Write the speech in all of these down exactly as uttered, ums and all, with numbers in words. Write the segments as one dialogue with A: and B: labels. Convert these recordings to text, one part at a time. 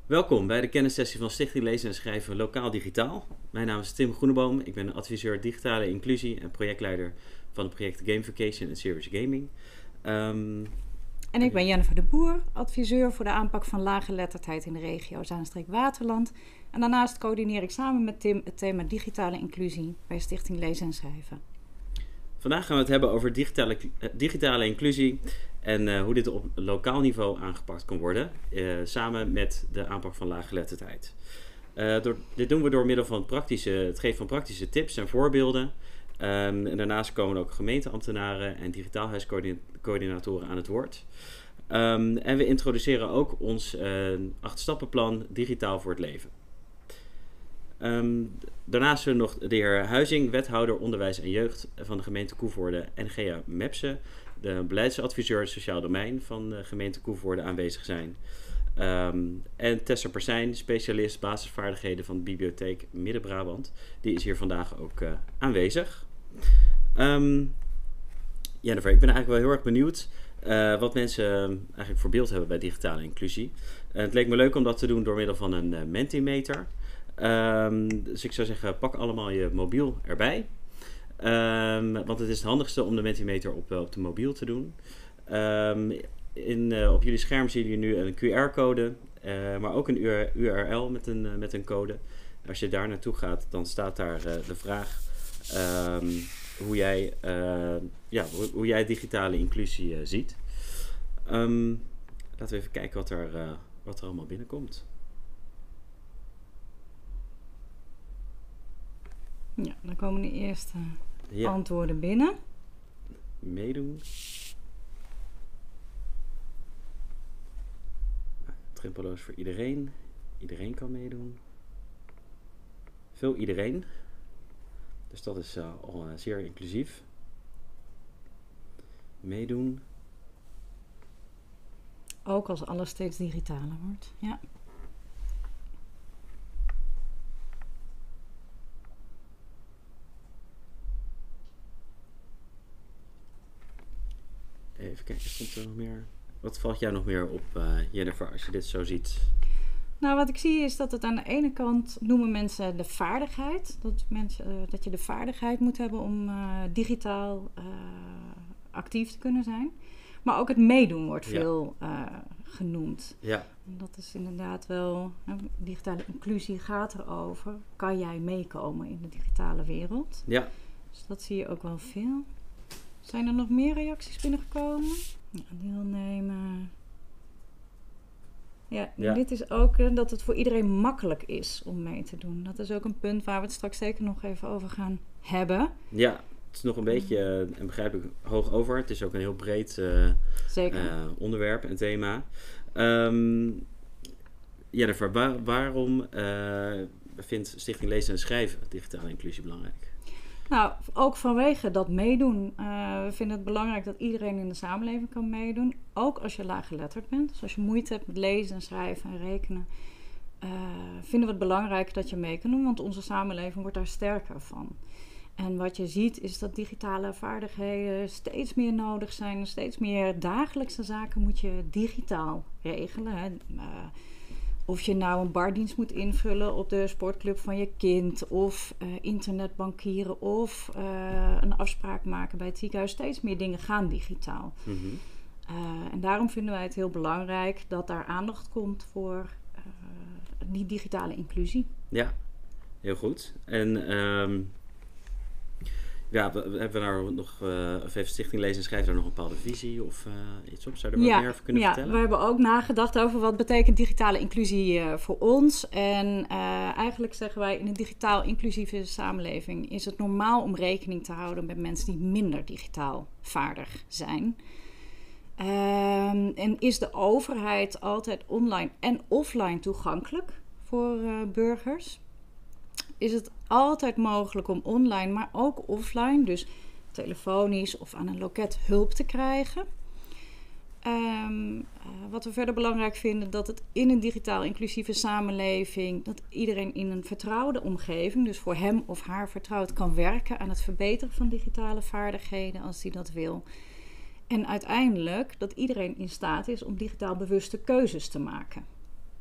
A: Welkom bij de kennissessie van Stichting Lezen en Schrijven Lokaal Digitaal. Mijn naam is Tim Groeneboom, ik ben adviseur digitale inclusie en projectleider van het project Gamification en Serious Gaming. Um,
B: en ik ben Jennifer de Boer, adviseur voor de aanpak van laaggeletterdheid in de regio Zaanstreek-Waterland. En daarnaast coördineer ik samen met Tim het thema digitale inclusie bij Stichting Lezen en Schrijven.
A: Vandaag gaan we het hebben over digitale, digitale inclusie en uh, hoe dit op lokaal niveau aangepakt kan worden, uh, samen met de aanpak van laaggeletterdheid. Uh, door, dit doen we door middel van praktische, het geven van praktische tips en voorbeelden. Um, en daarnaast komen ook gemeenteambtenaren en digitaalhuiscoördinatoren aan het woord. Um, en we introduceren ook ons uh, acht-stappenplan Digitaal voor het Leven. Um, daarnaast zullen nog de heer Huizing, wethouder onderwijs en jeugd van de gemeente Koevoorde, en Gea Mepse, de beleidsadviseur sociaal domein van de gemeente Koevoorde, aanwezig zijn. Um, en Tessa Persijn, specialist basisvaardigheden van de bibliotheek Midden-Brabant, die is hier vandaag ook uh, aanwezig. Um, Jennifer, ik ben eigenlijk wel heel erg benieuwd uh, wat mensen eigenlijk voor beeld hebben bij digitale inclusie. Uh, het leek me leuk om dat te doen door middel van een uh, Mentimeter. Um, dus ik zou zeggen, pak allemaal je mobiel erbij. Um, want het is het handigste om de Mentimeter op, op de mobiel te doen. Um, in, uh, op jullie scherm zien jullie nu een Q R-code, uh, maar ook een U R L met een, uh, met een code. Als je daar naartoe gaat, dan staat daar uh, de vraag um, hoe, jij, uh, ja, hoe, hoe jij digitale inclusie uh, ziet. Um, laten we even kijken wat er, uh, wat er allemaal binnenkomt.
B: Ja, dan komen de eerste
A: ja.
B: antwoorden binnen.
A: Meedoen. Drempeloos voor iedereen. Iedereen kan meedoen. Veel iedereen. Dus dat is uh, al uh, zeer inclusief. Meedoen.
B: Ook als alles steeds digitaler wordt. Ja.
A: Even kijken, stond er nog meer? Wat valt jou nog meer op, uh, Jennifer, als je dit zo ziet?
B: Nou, wat ik zie is dat het aan de ene kant noemen mensen de vaardigheid. Dat, mensen, uh, dat je de vaardigheid moet hebben om uh, digitaal uh, actief te kunnen zijn. Maar ook het meedoen wordt ja. veel uh, genoemd.
A: Ja.
B: En dat is inderdaad wel, uh, digitale inclusie gaat erover. Kan jij meekomen in de digitale wereld?
A: Ja.
B: Dus dat zie je ook wel veel. Zijn er nog meer reacties binnengekomen? Ja, deelnemen. Ja, ja, dit is ook uh, dat het voor iedereen makkelijk is om mee te doen. Dat is ook een punt waar we het straks zeker nog even over gaan hebben.
A: Ja, het is nog een beetje, uh, en begrijp ik, hoog over. Het is ook een heel breed uh,
B: zeker.
A: Uh, onderwerp en thema. Um, Jennifer, waar, waarom uh, vindt Stichting Lezen en Schrijven digitale inclusie belangrijk?
B: Nou, ook vanwege dat meedoen. Uh, we vinden het belangrijk dat iedereen in de samenleving kan meedoen. Ook als je laaggeletterd bent. Dus als je moeite hebt met lezen en schrijven en rekenen. Uh, vinden we het belangrijk dat je mee kan doen. Want onze samenleving wordt daar sterker van. En wat je ziet is dat digitale vaardigheden steeds meer nodig zijn. Steeds meer dagelijkse zaken moet je digitaal regelen. Hè. Uh, Of je nou een bardienst moet invullen op de sportclub van je kind. Of uh, internetbankieren. Of uh, een afspraak maken bij het ziekenhuis. Steeds meer dingen gaan digitaal.
A: Mm-hmm.
B: Uh, en daarom vinden wij het heel belangrijk dat daar aandacht komt voor uh, die digitale inclusie.
A: Ja, heel goed. En um, ja, we, we hebben daar nog, uh, of heeft Stichting Lezen en Schrijven daar nog een bepaalde visie of uh, iets op? Zou je er
B: ja,
A: wat meer over kunnen
B: ja,
A: vertellen?
B: We hebben ook nagedacht over wat betekent digitale inclusie uh, voor ons. En uh, eigenlijk zeggen wij, in een digitaal inclusieve samenleving is het normaal om rekening te houden met mensen die minder digitaal vaardig zijn. Um, en is de overheid altijd online en offline toegankelijk voor uh, burgers? Is het altijd mogelijk om online, maar ook offline, dus telefonisch of aan een loket hulp te krijgen? Um, uh, wat we verder belangrijk vinden, dat het in een digitaal inclusieve samenleving, dat iedereen in een vertrouwde omgeving, dus voor hem of haar vertrouwd, kan werken aan het verbeteren van digitale vaardigheden als hij dat wil. En uiteindelijk dat iedereen in staat is om digitaal bewuste keuzes te maken.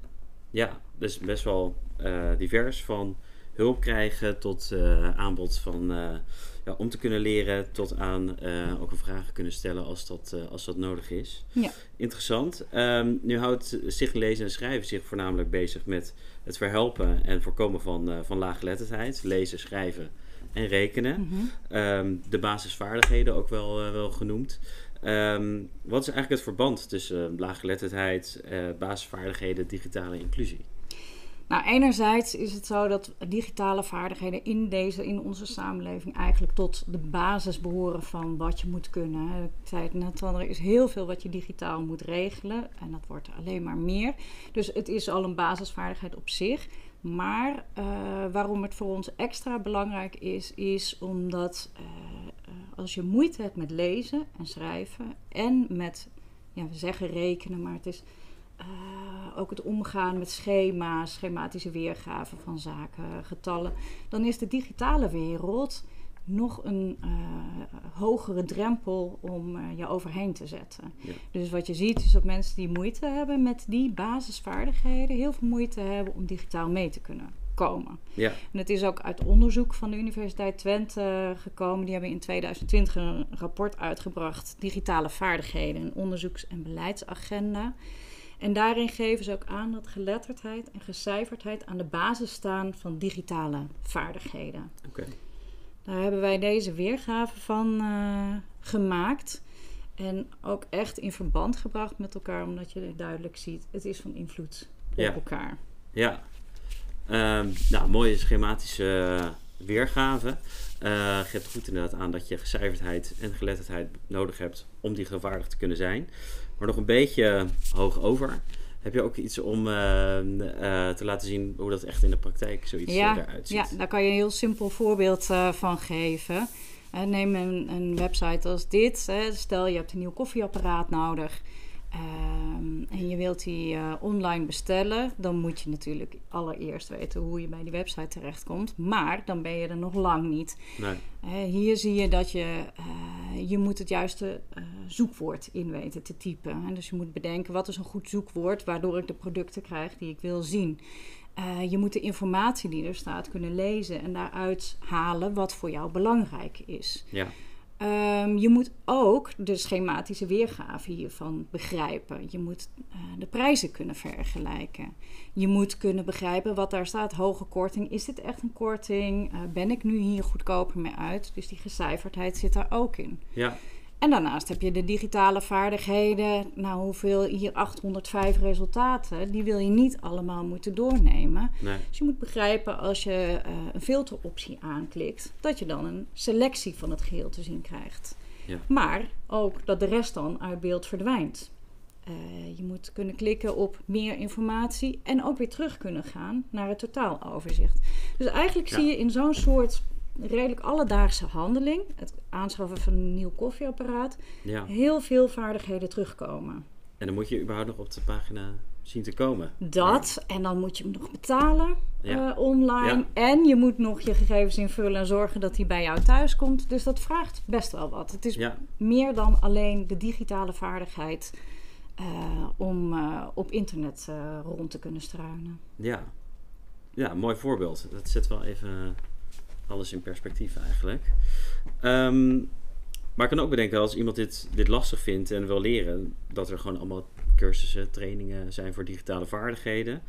A: Ja, dus best wel uh, divers. Van hulp krijgen tot uh, aanbod van uh, ja, om te kunnen leren tot aan uh, ook een vragen kunnen stellen als dat, uh, als dat nodig is.
B: Ja.
A: Interessant. Um, nu houdt Stichting Lezen en Schrijven zich voornamelijk bezig met het verhelpen en voorkomen van, uh, van laaggeletterdheid. Lezen, schrijven en rekenen.
B: Mm-hmm.
A: Um, de basisvaardigheden ook wel, uh, wel genoemd. Um, wat is eigenlijk het verband tussen uh, laaggeletterdheid, uh, basisvaardigheden, digitale inclusie?
B: Nou, enerzijds is het zo dat digitale vaardigheden in, deze, in onze samenleving eigenlijk tot de basis behoren van wat je moet kunnen. Ik zei het net al, er is heel veel wat je digitaal moet regelen en dat wordt alleen maar meer. Dus het is al een basisvaardigheid op zich. Maar uh, waarom het voor ons extra belangrijk is, is omdat uh, uh, als je moeite hebt met lezen en schrijven en met, ja, we zeggen rekenen, maar het is uh, ook het omgaan met schema's, schematische weergaven van zaken, getallen, dan is de digitale wereld nog een uh, hogere drempel om uh, je overheen te zetten. Ja. Dus wat je ziet is dat mensen die moeite hebben met die basisvaardigheden heel veel moeite hebben om digitaal mee te kunnen komen.
A: Ja.
B: En het is ook uit onderzoek van de Universiteit Twente gekomen. Die hebben in tweeduizend twintig een rapport uitgebracht, digitale vaardigheden, een onderzoeks- en beleidsagenda. En daarin geven ze ook aan dat geletterdheid en gecijferdheid aan de basis staan van digitale vaardigheden.
A: Oké. Okay.
B: Daar hebben wij deze weergave van uh, gemaakt. En ook echt in verband gebracht met elkaar, omdat je duidelijk ziet, het is van invloed op
A: ja.
B: elkaar.
A: Ja, um, nou, mooie schematische uh, weergave. Uh, geeft goed inderdaad aan dat je gecijferdheid en geletterdheid nodig hebt om die gevaardigd te kunnen zijn. Maar nog een beetje hoog over. Heb je ook iets om uh, uh, te laten zien hoe dat echt in de praktijk zoiets
B: ja,
A: eruit ziet?
B: Ja, daar kan je een heel simpel voorbeeld uh, van geven. Uh, neem een, een website als dit. Hè. Stel je hebt een nieuw koffieapparaat nodig. Um, en je wilt die uh, online bestellen. Dan moet je natuurlijk allereerst weten hoe je bij die website terechtkomt. Maar dan ben je er nog lang niet.
A: Nee.
B: Uh, hier zie je dat je, uh, je moet het juiste uh, zoekwoord in weten te typen. Hè? Dus je moet bedenken wat is een goed zoekwoord waardoor ik de producten krijg die ik wil zien. Uh, je moet de informatie die er staat kunnen lezen en daaruit halen wat voor jou belangrijk is.
A: Ja.
B: Um, je moet ook de schematische weergave hiervan begrijpen. Je moet uh, de prijzen kunnen vergelijken. Je moet kunnen begrijpen wat daar staat. Hoge korting, is dit echt een korting? Uh, ben ik nu hier goedkoper mee uit? Dus die gecijferdheid zit daar ook in.
A: Ja.
B: En daarnaast heb je de digitale vaardigheden. Nou, hoeveel hier achthonderdvijf resultaten, die wil je niet allemaal moeten doornemen.
A: Nee.
B: Dus je moet begrijpen als je uh, een filteroptie aanklikt, dat je dan een selectie van het geheel te zien krijgt.
A: Ja.
B: Maar ook dat de rest dan uit beeld verdwijnt. Uh, je moet kunnen klikken op meer informatie en ook weer terug kunnen gaan naar het totaaloverzicht. Dus eigenlijk ja. zie je in zo'n soort redelijk alledaagse handeling, het aanschaffen van een nieuw koffieapparaat, ja. heel veel vaardigheden terugkomen.
A: En dan moet je überhaupt nog op de pagina zien te komen.
B: Dat, en dan moet je hem nog betalen ja. uh, online.
A: Ja.
B: En je moet nog je gegevens invullen en zorgen dat hij bij jou thuis komt. Dus dat vraagt best wel wat. Het is
A: ja.
B: meer dan alleen de digitale vaardigheid uh, om uh, op internet uh, rond te kunnen struinen.
A: Ja. Ja, mooi voorbeeld. Dat zet wel even alles in perspectief eigenlijk. Um, maar ik kan ook bedenken, als iemand dit, dit lastig vindt en wil leren, dat er gewoon allemaal cursussen, trainingen zijn voor digitale vaardigheden.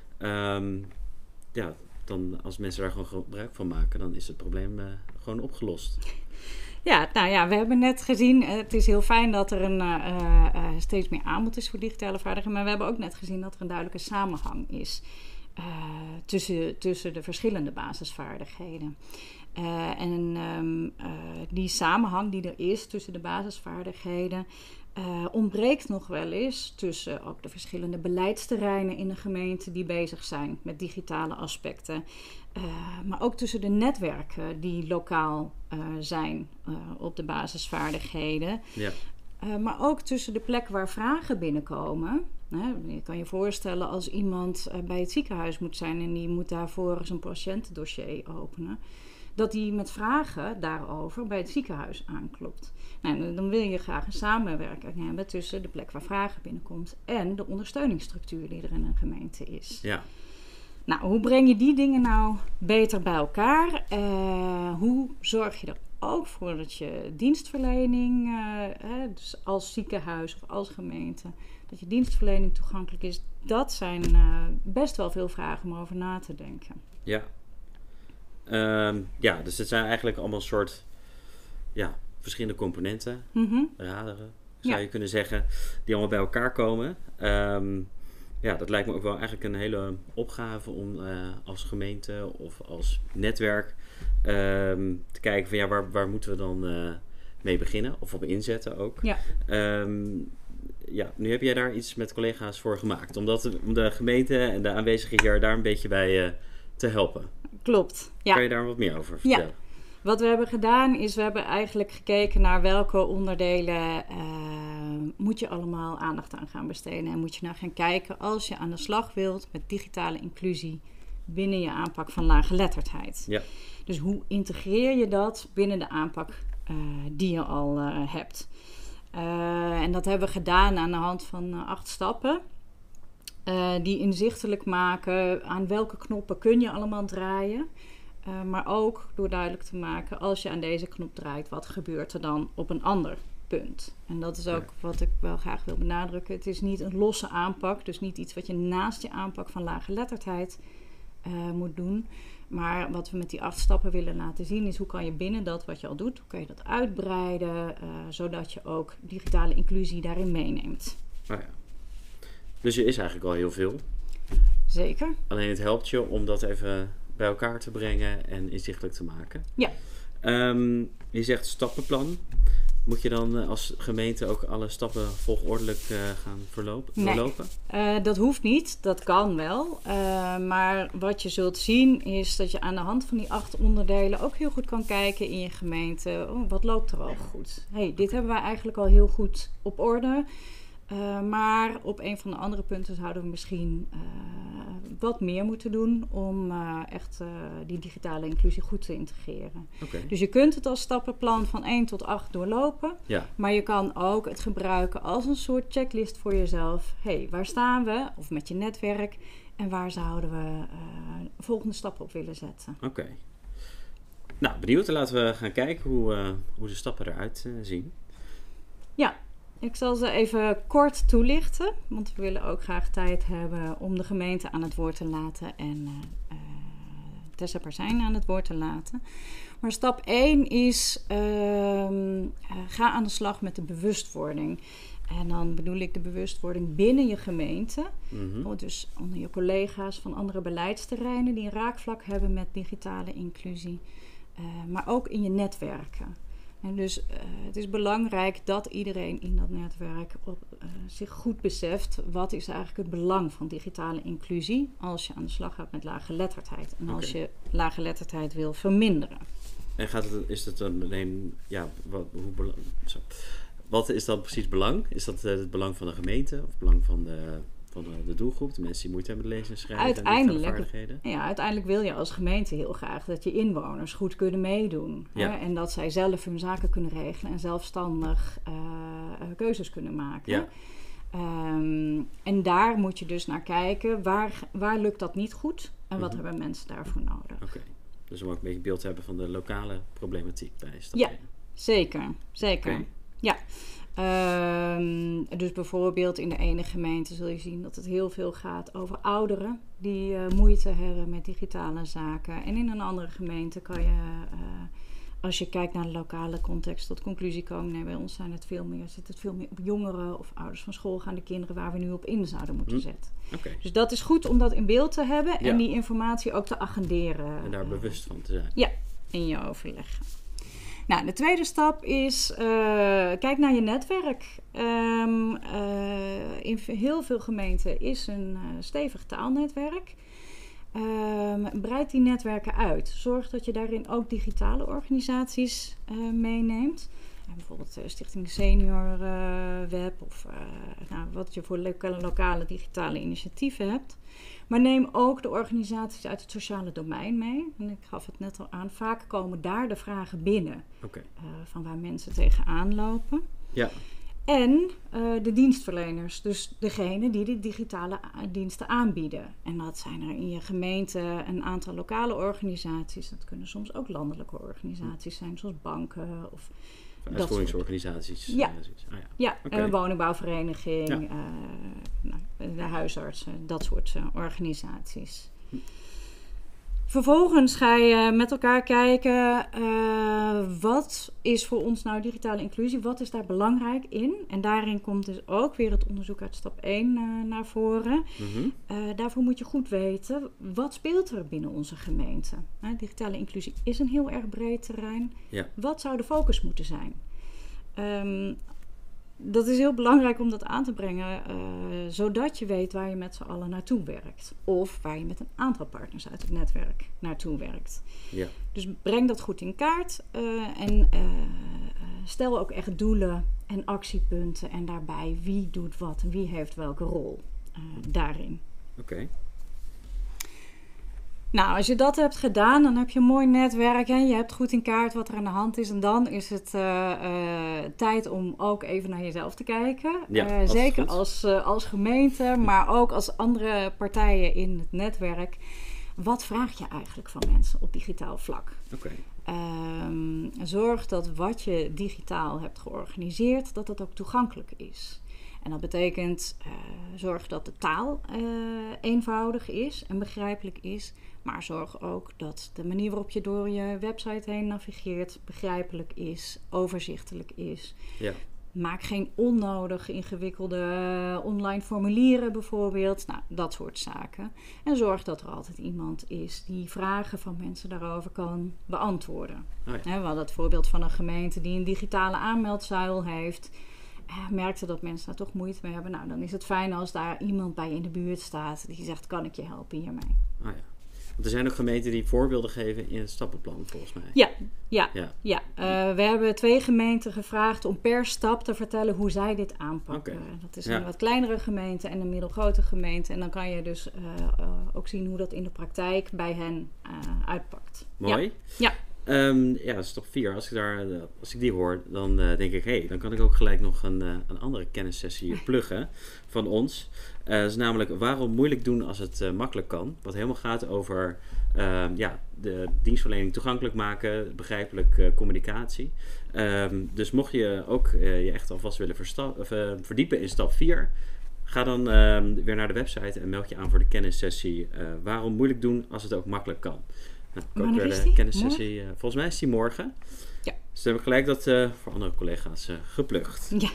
A: Um, ja, dan als mensen daar gewoon gebruik van maken, dan is het probleem uh, gewoon opgelost.
B: Ja, nou ja, we hebben net gezien, het is heel fijn dat er een, uh, uh, steeds meer aanbod is voor digitale vaardigheden, maar we hebben ook net gezien dat er een duidelijke samenhang is Uh, tussen, tussen de verschillende basisvaardigheden. Uh, en um, uh, die samenhang die er is tussen de basisvaardigheden uh, ontbreekt nog wel eens tussen ook de verschillende beleidsterreinen in een gemeente die bezig zijn met digitale aspecten. Uh, maar ook tussen de netwerken die lokaal uh, zijn uh, op de basisvaardigheden.
A: Ja.
B: Uh, maar ook tussen de plek waar vragen binnenkomen. Je kan je voorstellen als iemand bij het ziekenhuis moet zijn en die moet daarvoor zijn patiëntendossier openen. dat die met vragen daarover bij het ziekenhuis aanklopt. Nou, dan wil je graag een samenwerking hebben tussen de plek waar vragen binnenkomt en de ondersteuningsstructuur die er in een gemeente is.
A: Ja.
B: Nou, hoe breng je die dingen nou beter bij elkaar? Uh, hoe zorg je er ook voor dat je dienstverlening, uh, hè, dus als ziekenhuis of als gemeente, dat je dienstverlening toegankelijk is? Dat zijn uh, best wel veel vragen om over na te denken.
A: Ja. Um, ja, dus het zijn eigenlijk allemaal soort ja, verschillende componenten,
B: Mm-hmm.
A: raderen, zou
B: Ja.
A: je kunnen zeggen, die allemaal bij elkaar komen. Um, ja, dat lijkt me ook wel eigenlijk een hele opgave om uh, als gemeente of als netwerk um, te kijken van ja, waar, waar moeten we dan uh, mee beginnen of op inzetten ook.
B: Ja.
A: Um, ja, nu heb jij daar iets met collega's voor gemaakt, om, dat, om de gemeente en de aanwezigen hier daar een beetje bij uh, te helpen.
B: Klopt. Ja.
A: Kan je daar wat meer over vertellen?
B: Ja. Wat we hebben gedaan is, we hebben eigenlijk gekeken naar welke onderdelen uh, moet je allemaal aandacht aan gaan besteden. En moet je nou gaan kijken als je aan de slag wilt met digitale inclusie binnen je aanpak van laaggeletterdheid.
A: Ja.
B: Dus hoe integreer je dat binnen de aanpak uh, die je al uh, hebt. Uh, en dat hebben we gedaan aan de hand van uh, acht stappen. Uh, die inzichtelijk maken aan welke knoppen kun je allemaal draaien. Uh, maar ook door duidelijk te maken, als je aan deze knop draait, wat gebeurt er dan op een ander punt? En dat is ook ja. wat ik wel graag wil benadrukken. Het is niet een losse aanpak, dus niet iets wat je naast je aanpak van laaggeletterdheid uh, moet doen. Maar wat we met die acht stappen willen laten zien is hoe kan je binnen dat wat je al doet, hoe kan je dat uitbreiden, uh, zodat je ook digitale inclusie daarin meeneemt.
A: Oh ja. Dus er is eigenlijk al heel veel.
B: Zeker.
A: Alleen het helpt je om dat even bij elkaar te brengen en inzichtelijk te maken.
B: Ja.
A: Um, je zegt stappenplan. Moet je dan als gemeente ook alle stappen volgordelijk uh, gaan verlopen,
B: nee.
A: verlopen?
B: Uh, dat hoeft niet. Dat kan wel. Uh, maar wat je zult zien is dat je aan de hand van die acht onderdelen ook heel goed kan kijken in je gemeente. Oh, wat loopt er al goed? Hey, dit hebben wij eigenlijk al heel goed op orde. Uh, maar op een van de andere punten zouden we misschien uh, wat meer moeten doen om uh, echt uh, die digitale inclusie goed te integreren.
A: Okay.
B: Dus je kunt het als stappenplan van één tot acht doorlopen.
A: Ja.
B: Maar je kan ook het gebruiken als een soort checklist voor jezelf. Hé, hey, waar staan we? Of met je netwerk. En waar zouden we uh, volgende stappen op willen zetten?
A: Oké. Okay. Nou, benieuwd. Laten we gaan kijken hoe, uh, hoe de stappen eruit uh, zien.
B: Ja. Ik zal ze even kort toelichten, want we willen ook graag tijd hebben om de gemeente aan het woord te laten en uh, uh, Tessa Persijn aan het woord te laten. Maar stap één is, uh, uh, ga aan de slag met de bewustwording. En dan bedoel ik de bewustwording binnen je gemeente,
A: Mm-hmm.
B: dus onder je collega's van andere beleidsterreinen die een raakvlak hebben met digitale inclusie, uh, maar ook in je netwerken. En dus uh, het is belangrijk dat iedereen in dat netwerk op, uh, zich goed beseft wat is eigenlijk het belang van digitale inclusie als je aan de slag gaat met laaggeletterdheid en als
A: Okay.
B: je laaggeletterdheid wil verminderen.
A: En gaat het, is het dan alleen, ja, wat, hoe belang, zo. Wat is dan precies belang? Is dat uh, het belang van de gemeente of het belang van de, van de, de doelgroep, de mensen die moeite hebben met lezen en schrijven
B: Uiteindelijk,
A: en vaardigheden?
B: Ja, uiteindelijk wil je als gemeente heel graag dat je inwoners goed kunnen meedoen.
A: Ja.
B: Hè? En dat zij zelf hun zaken kunnen regelen en zelfstandig uh, keuzes kunnen maken.
A: Ja.
B: Um, en daar moet je dus naar kijken, waar, waar lukt dat niet goed en wat
A: Mm-hmm.
B: hebben mensen daarvoor nodig.
A: Oké, okay. Dus om ook een beetje beeld te hebben van de lokale problematiek bij stap
B: Ja,
A: één.
B: zeker, zeker.
A: Okay.
B: Ja. Um, dus bijvoorbeeld in de ene gemeente zul je zien dat het heel veel gaat over ouderen die uh, moeite hebben met digitale zaken. En in een andere gemeente kan je, uh, als je kijkt naar de lokale context, tot conclusie komen. Nee, bij ons zijn het veel meer, zit het veel meer op jongeren of ouders van schoolgaande kinderen waar we nu op in zouden moeten
A: hm.
B: zetten.
A: Okay.
B: Dus dat is goed om dat in beeld te hebben en
A: ja.
B: die informatie ook te agenderen.
A: En daar
B: uh,
A: bewust van te zijn.
B: Ja, in je overleg. Nou, de tweede stap is, uh, kijk naar je netwerk. Um, uh, in heel veel gemeenten is een uh, stevig taalnetwerk. Um, breid die netwerken uit. Zorg dat je daarin ook digitale organisaties uh, meeneemt. Ja, bijvoorbeeld uh, Stichting Senior uh, Web of uh, nou, wat je voor lokale, lokale digitale initiatieven hebt. Maar neem ook de organisaties uit het sociale domein mee. En ik gaf het net al aan, vaak komen daar de vragen binnen okay. uh, van waar mensen tegenaan lopen.
A: Ja.
B: En uh, de dienstverleners, dus degene die de digitale a- diensten aanbieden. En dat zijn er in je gemeente een aantal lokale organisaties. Dat kunnen soms ook landelijke organisaties zijn, zoals banken of...
A: Uitvoeringsorganisaties.
B: Ja,
A: uh, ah, ja.
B: ja okay. Een woningbouwvereniging, ja. uh, nou, de huisartsen, dat soort uh, organisaties. Hm. Vervolgens ga je met elkaar kijken, uh, wat is voor ons nou digitale inclusie? Wat is daar belangrijk in? En daarin komt dus ook weer het onderzoek uit stap één uh, naar voren. Mm-hmm. Uh, daarvoor moet je goed weten, wat speelt er binnen onze gemeente? Uh, digitale inclusie is een heel erg breed terrein. Ja. Wat zou de focus moeten zijn? Um, Dat is heel belangrijk om dat aan te brengen, uh, zodat je weet waar je met z'n allen naartoe werkt. Of waar je met een aantal partners uit het netwerk naartoe werkt. Ja. Dus breng dat goed in kaart uh, en uh, stel ook echt doelen en actiepunten. En daarbij wie doet wat en wie heeft welke rol uh, daarin.
A: Oké. Okay.
B: Nou, als je dat hebt gedaan, dan heb je een mooi netwerk en je hebt goed in kaart wat er aan de hand is. En dan is het uh, uh, tijd om ook even naar jezelf te kijken. Ja, uh, zeker als, uh, als gemeente, maar ook als andere partijen in het netwerk. Wat vraag je eigenlijk van mensen op digitaal vlak?
A: Okay.
B: Um, zorg dat wat je digitaal hebt georganiseerd, dat dat ook toegankelijk is. En dat betekent uh, zorg dat de taal uh, eenvoudig is en begrijpelijk is. Maar zorg ook dat de manier waarop je door je website heen navigeert begrijpelijk is, overzichtelijk is. Ja. Maak geen onnodig ingewikkelde online formulieren bijvoorbeeld. Nou, dat soort zaken. En zorg dat er altijd iemand is die vragen van mensen daarover kan beantwoorden. Oh ja. He, we hadden het voorbeeld van een gemeente die een digitale aanmeldzuil heeft. Uh, merkte dat mensen daar toch moeite mee hebben. Nou, dan is het fijn als daar iemand bij in de buurt staat die zegt, kan ik je helpen hiermee?
A: Oh ja. Want er zijn ook gemeenten die voorbeelden geven in het stappenplan, volgens mij.
B: Ja, ja, ja. ja. Uh, we hebben twee gemeenten gevraagd om per stap te vertellen hoe zij dit aanpakken. Okay. Dat is een ja. wat kleinere gemeente en een middelgrote gemeente. En dan kan je dus uh, uh, ook zien hoe dat in de praktijk bij hen uh, uitpakt.
A: Mooi.
B: Ja. ja.
A: Um, ja, stap vier. Als ik, daar, uh, als ik die hoor, dan uh, denk ik... hé, hey, dan kan ik ook gelijk nog een, uh, een andere kennissessie pluggen van ons. Uh, dat is namelijk waarom moeilijk doen als het uh, makkelijk kan. Wat helemaal gaat over uh, ja, de dienstverlening toegankelijk maken, begrijpelijk uh, communicatie. Um, dus mocht je ook uh, je echt alvast willen versta- of, uh, verdiepen in stap vier... ga dan uh, weer naar de website en meld je aan voor de kennissessie. Uh, waarom moeilijk doen als het ook makkelijk kan. Nou, ik ook weer de kennissessie. Uh, volgens mij is die morgen. Ja. Dus dan heb ik gelijk dat uh, voor andere collega's uh, geplukt.
B: Ja.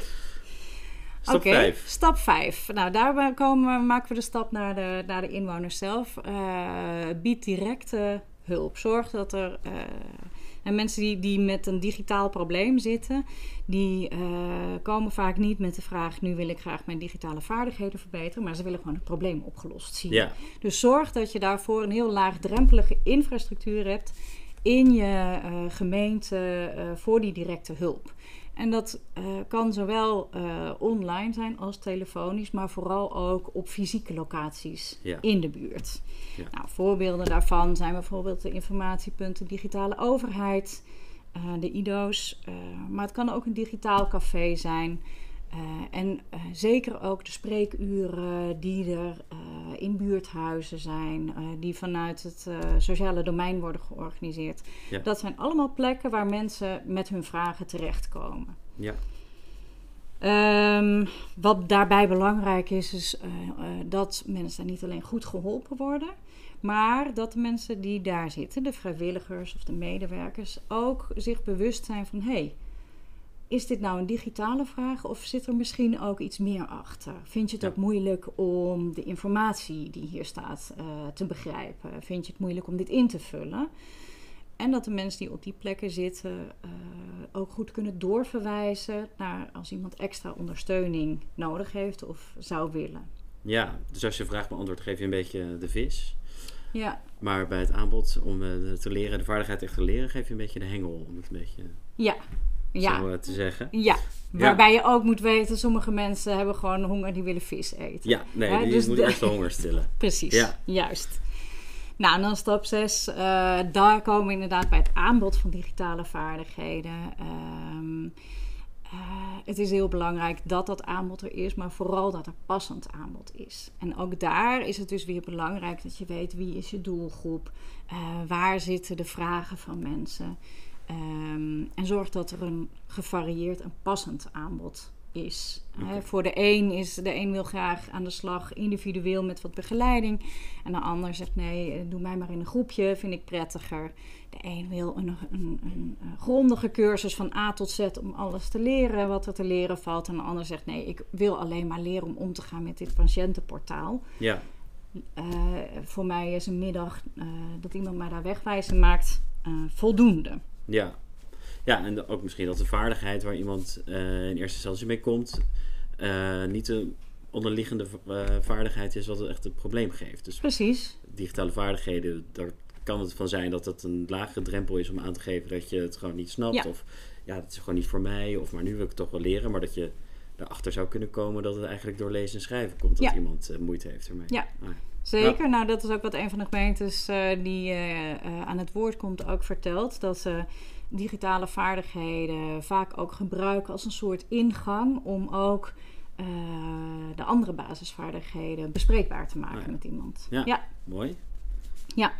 A: Stap
B: okay,
A: vijf.
B: Stap vijf. Nou, daar komen, maken we de stap naar de, naar de inwoners zelf. Uh, bied directe hulp. Zorg dat er... Uh, en mensen die, die met een digitaal probleem zitten, die uh, komen vaak niet met de vraag, nu wil ik graag mijn digitale vaardigheden verbeteren, maar ze willen gewoon het probleem opgelost zien. Ja. Dus zorg dat je daarvoor een heel laagdrempelige infrastructuur hebt in je uh, gemeente uh, voor die directe hulp. En dat uh, kan zowel uh, online zijn als telefonisch, maar vooral ook op fysieke locaties ja. in de buurt. Ja. Nou, voorbeelden daarvan zijn bijvoorbeeld de informatiepunten digitale overheid, uh, de I D O's. Uh, maar het kan ook een digitaal café zijn. Uh, en uh, zeker ook de spreekuren die er uh, in buurthuizen zijn, uh, die vanuit het uh, sociale domein worden georganiseerd. Ja. Dat zijn allemaal plekken waar mensen met hun vragen terechtkomen. Ja. Um, wat daarbij belangrijk is, is uh, uh, dat mensen niet alleen goed geholpen worden, maar dat de mensen die daar zitten, de vrijwilligers of de medewerkers, ook zich bewust zijn van, hé, hey, is dit nou een digitale vraag of zit er misschien ook iets meer achter? Vind je het ja. ook moeilijk om de informatie die hier staat uh, te begrijpen? Vind je het moeilijk om dit in te vullen? En dat de mensen die op die plekken zitten uh, ook goed kunnen doorverwijzen naar als iemand extra ondersteuning nodig heeft of zou willen.
A: Ja, dus als je een vraag beantwoordt, geef je een beetje de vis.
B: Ja.
A: Maar bij het aanbod om uh, te leren, de vaardigheid echt te leren, geef je een beetje de hengel om het een beetje...
B: Ja. Ja.
A: zo uh, te zeggen.
B: Ja, waarbij ja. je ook moet weten, sommige mensen hebben gewoon honger, die willen vis eten.
A: Ja, nee,
B: He,
A: die
B: dus
A: moet
B: de...
A: eerst de honger stillen.
B: Precies,
A: ja.
B: juist. Nou, en dan stap zes, uh, daar komen we inderdaad bij het aanbod van digitale vaardigheden. Um, uh, het is heel belangrijk dat dat aanbod er is, maar vooral dat er passend aanbod is. En ook daar is het dus weer belangrijk dat je weet wie is je doelgroep, uh, waar zitten de vragen van mensen. Um, en zorg dat er een gevarieerd en passend aanbod is. Okay. He, voor de een is de een wil graag aan de slag individueel met wat begeleiding. En de ander zegt nee, doe mij maar in een groepje, vind ik prettiger. De een wil een, een, een, een grondige cursus van A tot Z om alles te leren wat er te leren valt. En de ander zegt nee, ik wil alleen maar leren om om te gaan met dit patiëntenportaal.
A: Ja.
B: Uh, voor mij is een middag uh, dat iemand mij daar wegwijzen maakt uh, voldoende.
A: Ja. Ja, en ook misschien dat de vaardigheid waar iemand uh, in eerste instantie mee komt, uh, niet de onderliggende uh, vaardigheid is wat het echt het probleem geeft. Dus
B: precies.
A: Digitale vaardigheden, daar kan het van zijn dat het een lagere drempel is om aan te geven dat je het gewoon niet snapt. Ja. Of ja, dat is gewoon niet voor mij, of maar nu wil ik het toch wel leren. Maar dat je erachter zou kunnen komen dat het eigenlijk door lezen en schrijven komt, dat ja. iemand uh, moeite heeft ermee.
B: Ja. Ah, Zeker, ja. nou dat is ook wat een van de gemeentes uh, die uh, uh, aan het woord komt ook vertelt. Dat ze uh, digitale vaardigheden vaak ook gebruiken als een soort ingang om ook uh, de andere basisvaardigheden bespreekbaar te maken ah, ja. met iemand.
A: Ja, ja. mooi.
B: Ja.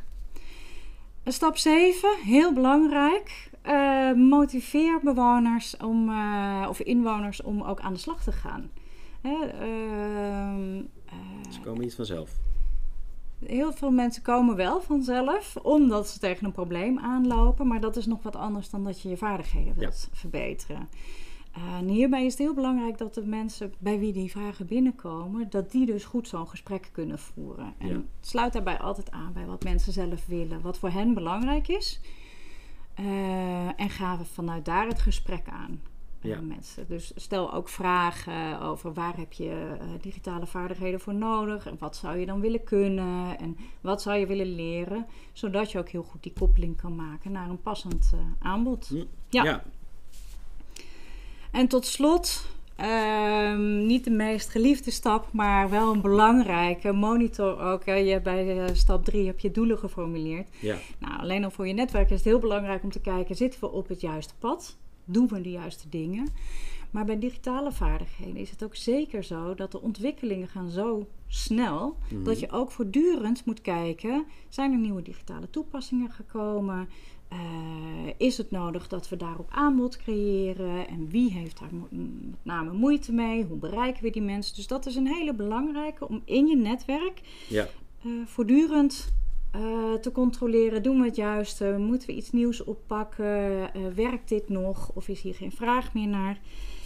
B: Stap zeven, heel belangrijk. Uh, motiveer bewoners om, uh, of inwoners om ook aan de slag te gaan. Hè, uh, uh,
A: Ze komen niet vanzelf.
B: Heel veel mensen komen wel vanzelf, omdat ze tegen een probleem aanlopen. Maar dat is nog wat anders dan dat je je vaardigheden wilt ja. verbeteren. Uh, en hierbij is het heel belangrijk dat de mensen bij wie die vragen binnenkomen, dat die dus goed zo'n gesprek kunnen voeren. En ja. sluit daarbij altijd aan bij wat mensen zelf willen, wat voor hen belangrijk is. Uh, en ga vanuit daar het gesprek aan. Ja. Mensen. Dus stel ook vragen over waar heb je uh, digitale vaardigheden voor nodig en wat zou je dan willen kunnen en wat zou je willen leren, zodat je ook heel goed die koppeling kan maken naar een passend uh, aanbod. Ja. ja. En tot slot, um, niet de meest geliefde stap, maar wel een belangrijke, monitor ook. Hè. Je, bij uh, stap drie heb je doelen geformuleerd. Ja. Nou, alleen al voor je netwerk is het heel belangrijk om te kijken, zitten we op het juiste pad? Doen we de juiste dingen? Maar bij digitale vaardigheden is het ook zeker zo dat de ontwikkelingen gaan zo snel, mm-hmm. dat je ook voortdurend moet kijken, zijn er nieuwe digitale toepassingen gekomen? Uh, is het nodig dat we daarop aanbod creëren? En wie heeft daar mo- met name moeite mee? Hoe bereiken we die mensen? Dus dat is een hele belangrijke om in je netwerk ja. uh, voortdurend Uh, te controleren, doen we het juiste? Moeten we iets nieuws oppakken? Uh, werkt dit nog? Of is hier geen vraag meer naar?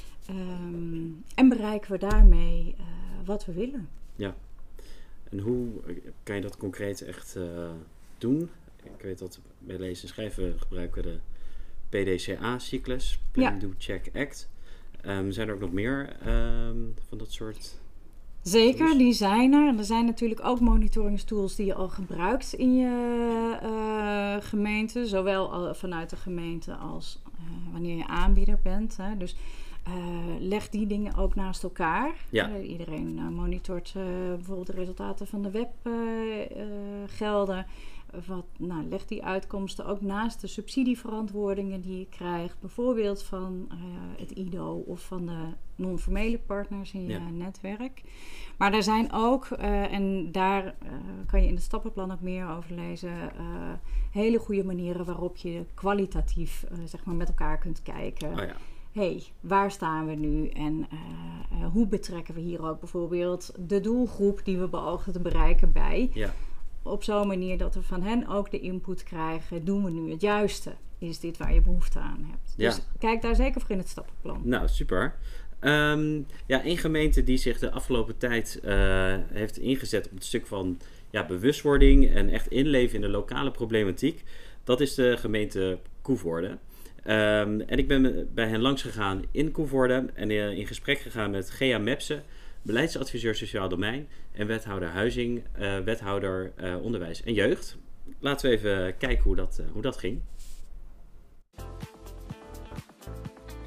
B: Um, en bereiken we daarmee uh, wat we willen?
A: Ja. En hoe kan je dat concreet echt uh, doen? Ik weet dat bij lezen en schrijven gebruiken we de P D C A-cyclus. Plan, ja. Do, Check, Act. Um, zijn er ook nog meer um, van dat soort...
B: Zeker, die zijn er. En er zijn natuurlijk ook monitoringstools die je al gebruikt in je uh, gemeente. Zowel al vanuit de gemeente als uh, wanneer je aanbieder bent. Hè. Dus uh, leg die dingen ook naast elkaar. Ja. Uh, iedereen uh, monitort uh, bijvoorbeeld de resultaten van de webgelden. Uh, uh, Wat, nou, leg die uitkomsten ook naast de subsidieverantwoordingen die je krijgt. Bijvoorbeeld van uh, het I D O of van de non-formele partners in je ja. netwerk. Maar er zijn ook, uh, en daar uh, kan je in het stappenplan ook meer over lezen, uh, hele goede manieren waarop je kwalitatief uh, zeg maar met elkaar kunt kijken. Oh ja. Hey, waar staan we nu en uh, uh, hoe betrekken we hier ook bijvoorbeeld de doelgroep die we beogen te bereiken bij... Ja. Op zo'n manier dat we van hen ook de input krijgen. Doen we nu het juiste? Is dit waar je behoefte aan hebt? Ja. Dus kijk daar zeker voor in het stappenplan.
A: Nou, super. Um, ja, een gemeente die zich de afgelopen tijd uh, heeft ingezet op het stuk van ja, bewustwording en echt inleven in de lokale problematiek. Dat is de gemeente Coevorden. Um, en ik ben bij hen langs gegaan in Coevorden en uh, in gesprek gegaan met Gea Mepse, beleidsadviseur sociaal domein en wethouder huizing, uh, wethouder uh, onderwijs en jeugd. Laten we even kijken hoe dat, uh, hoe dat ging.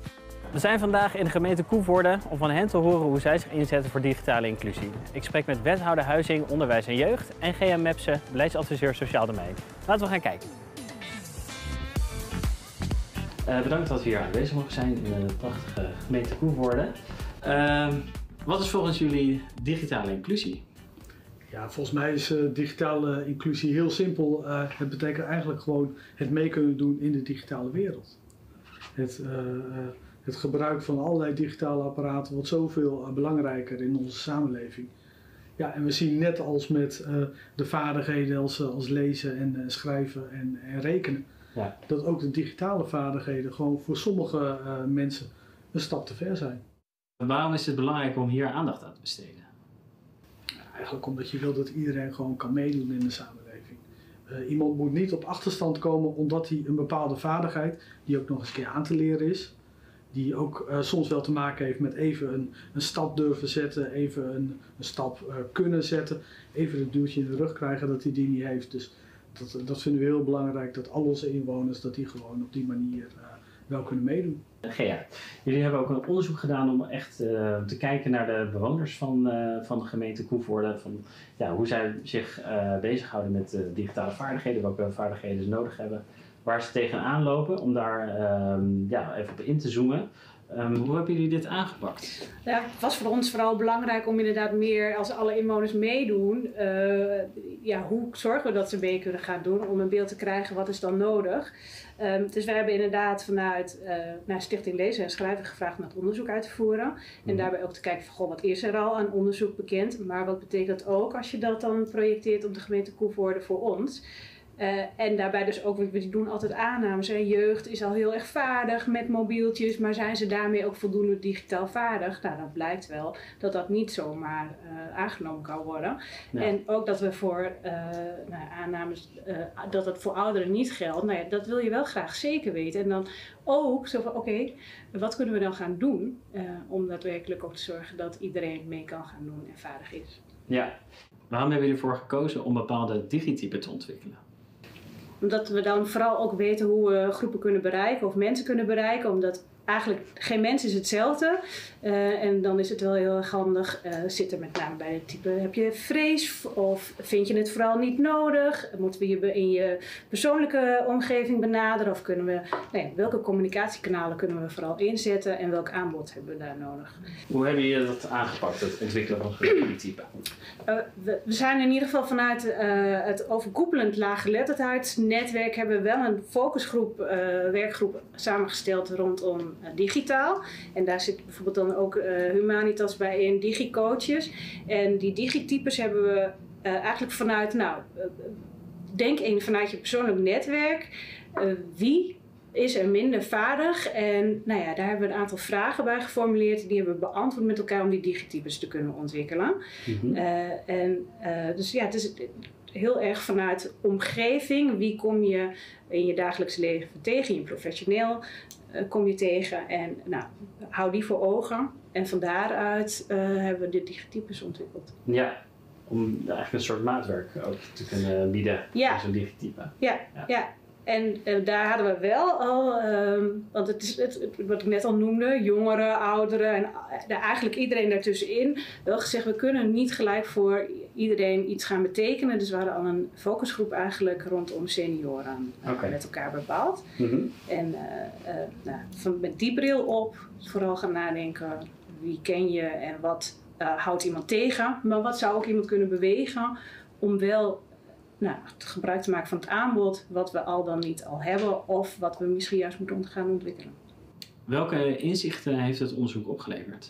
A: We zijn vandaag in de gemeente Koevoorde om van hen te horen hoe zij zich inzetten voor digitale inclusie. Ik spreek met wethouder Huizing, Onderwijs en Jeugd en G M Mepse, beleidsadviseur Sociaal Domein. Laten we gaan kijken. Uh, bedankt dat we hier aanwezig mogen zijn in de prachtige gemeente Koevoorde. Uh, wat is volgens jullie digitale inclusie?
C: Ja, volgens mij is uh, digitale inclusie heel simpel. Uh, het betekent eigenlijk gewoon het mee kunnen doen in de digitale wereld. Het, uh, uh, het gebruik van allerlei digitale apparaten wordt zoveel uh, belangrijker in onze samenleving. Ja, en we zien net als met uh, de vaardigheden als, als lezen en uh, schrijven en, en rekenen, ja, dat ook de digitale vaardigheden gewoon voor sommige uh, mensen een stap te ver zijn.
A: Waarom is het belangrijk om hier aandacht aan te besteden?
C: Eigenlijk omdat je wil dat iedereen gewoon kan meedoen in de samenleving. Uh, iemand moet niet op achterstand komen omdat hij een bepaalde vaardigheid, die ook nog eens een keer aan te leren is, die ook uh, soms wel te maken heeft met even een, een stap durven zetten, even een, een stap uh, kunnen zetten, even een duwtje in de rug krijgen dat hij die niet heeft. Dus dat, dat vinden we heel belangrijk, dat al onze inwoners dat die gewoon op die manier uh, wel kunnen meedoen.
A: Gea, jullie hebben ook een onderzoek gedaan om echt uh, te kijken naar de bewoners van, uh, van de gemeente Koevoorde. Van, ja, hoe zij zich uh, bezighouden met uh, digitale vaardigheden, welke vaardigheden ze nodig hebben, waar ze tegenaan lopen, om daar uh, ja, even op in te zoomen. Um, hoe hebben jullie dit aangepakt?
D: Ja, het was voor ons vooral belangrijk om inderdaad meer, als alle inwoners meedoen, uh, ja, hoe zorgen we dat ze mee kunnen gaan doen om een beeld te krijgen wat is dan nodig. Um, dus wij hebben inderdaad vanuit uh, naar Stichting Lezen en Schrijven gevraagd om dat onderzoek uit te voeren. En mm. daarbij ook te kijken van, goh, wat is er al aan onderzoek bekend, maar wat betekent dat ook als je dat dan projecteert op de gemeente Koevoorde voor ons. Uh, en daarbij dus ook, we doen altijd aannames. Hè. Jeugd is al heel erg vaardig met mobieltjes, maar zijn ze daarmee ook voldoende digitaal vaardig? Nou, dat blijkt wel dat dat niet zomaar uh, aangenomen kan worden. Ja. En ook dat we voor uh, nou, aannames, uh, dat het voor ouderen niet geldt. Nou ja, dat wil je wel graag zeker weten. En dan ook zo van, oké, okay, wat kunnen we dan gaan doen uh, om daadwerkelijk ook te zorgen dat iedereen mee kan gaan doen en vaardig is.
A: Ja, waarom hebben jullie ervoor gekozen om bepaalde digitypen te ontwikkelen?
D: Omdat we dan vooral ook weten hoe we groepen kunnen bereiken of mensen kunnen bereiken. Omdat eigenlijk geen mens is hetzelfde. Uh, en dan is het wel heel erg handig. Uh, zit er met name bij het type, heb je vrees of vind je het vooral niet nodig? Moeten we je in je persoonlijke omgeving benaderen? Of kunnen we, nou ja, welke communicatiekanalen kunnen we vooral inzetten? En welk aanbod hebben we daar nodig?
A: Hoe hebben jullie dat aangepakt, het ontwikkelen van die type?
D: Uh, we, we zijn in ieder geval vanuit uh, het overkoepelend laaggeletterdheidsnetwerk hebben we wel een focusgroep, uh, werkgroep samengesteld rondom uh, digitaal. En daar zit bijvoorbeeld dan ook uh, Humanitas bij in, digicoaches. En die digitypes hebben we uh, eigenlijk vanuit, nou, uh, denk even vanuit je persoonlijk netwerk. Uh, wie is er minder vaardig? En nou ja, daar hebben we een aantal vragen bij geformuleerd. Die hebben we beantwoord met elkaar om die digitypes te kunnen ontwikkelen. Mm-hmm. uh, en, uh, dus ja, het is heel erg vanuit omgeving. Wie kom je in je dagelijks leven tegen? Je professioneel uh, kom je tegen. En nou, hou die voor ogen. En van daaruit uh, hebben we de digitypes ontwikkeld.
A: Ja, om eigenlijk een soort maatwerk ook te kunnen bieden.
D: Ja.
A: Als een digitype.
D: Ja, ja. ja. En uh, daar hadden we wel al, um, want het is het, het, wat ik net al noemde, jongeren, ouderen en uh, eigenlijk iedereen daartussenin, wel gezegd, we kunnen niet gelijk voor iedereen iets gaan betekenen. Dus we hadden al een focusgroep eigenlijk rondom senioren uh, okay. met elkaar bepaald. Mm-hmm. En uh, uh, nou, van, met die bril op vooral gaan nadenken, wie ken je en wat uh, houdt iemand tegen, maar wat zou ook iemand kunnen bewegen om wel Nou, gebruik te maken van het aanbod wat we al dan niet al hebben of wat we misschien juist moeten gaan ontwikkelen.
A: Welke inzichten heeft het onderzoek opgeleverd?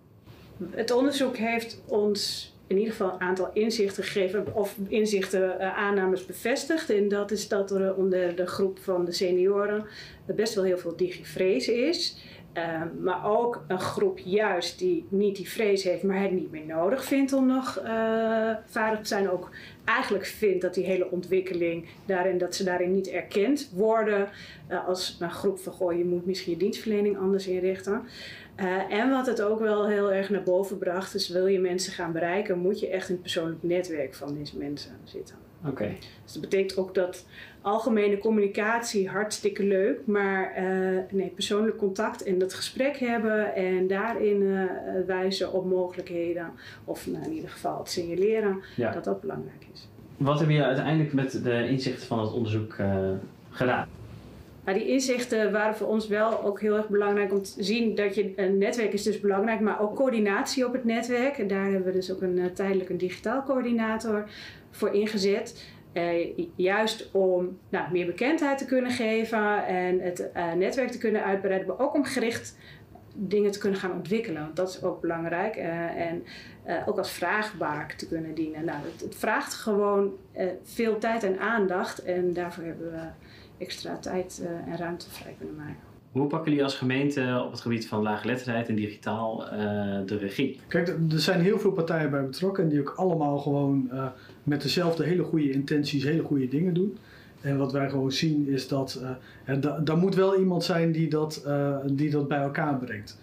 D: Het onderzoek heeft ons in ieder geval een aantal inzichten gegeven of inzichten, uh, aannames bevestigd. En dat is dat er onder de groep van de senioren best wel heel veel digivrees is. Uh, maar ook een groep juist die niet die vrees heeft, maar het niet meer nodig vindt om nog uh, vaardig te zijn. Ook eigenlijk vindt dat die hele ontwikkeling daarin, dat ze daarin niet erkend worden uh, als een groep van, goh, je moet misschien je dienstverlening anders inrichten. Uh, en wat het ook wel heel erg naar boven bracht, is wil je mensen gaan bereiken, moet je echt in het persoonlijk netwerk van deze mensen zitten.
A: Oké. Okay.
D: Dus dat betekent ook dat algemene communicatie hartstikke leuk, maar uh, nee, persoonlijk contact en dat gesprek hebben en daarin uh, wijzen op mogelijkheden of nou, in ieder geval het signaleren, ja. dat dat belangrijk is.
A: Wat heb je uiteindelijk met de inzichten van het onderzoek uh, gedaan?
D: Maar die inzichten waren voor ons wel ook heel erg belangrijk om te zien dat je een netwerk is dus belangrijk, maar ook coördinatie op het netwerk. En daar hebben we dus ook een uh, tijdelijk een digitaal coördinator voor ingezet. Uh, juist om nou, meer bekendheid te kunnen geven en het uh, netwerk te kunnen uitbreiden, maar ook om gericht dingen te kunnen gaan ontwikkelen. Want dat is ook belangrijk. Uh, en uh, ook als vraagbaak te kunnen dienen. Nou, het, het vraagt gewoon uh, veel tijd en aandacht en daarvoor hebben we extra tijd uh, en ruimte vrij kunnen maken.
A: Hoe pakken jullie als gemeente op het gebied van laaggeletterdheid en digitaal uh, de regie?
C: Kijk, er zijn heel veel partijen bij betrokken en die ook allemaal gewoon uh, met dezelfde hele goede intenties hele goede dingen doen. En wat wij gewoon zien is dat uh, er da- daar moet wel iemand zijn die dat, uh, die dat bij elkaar brengt.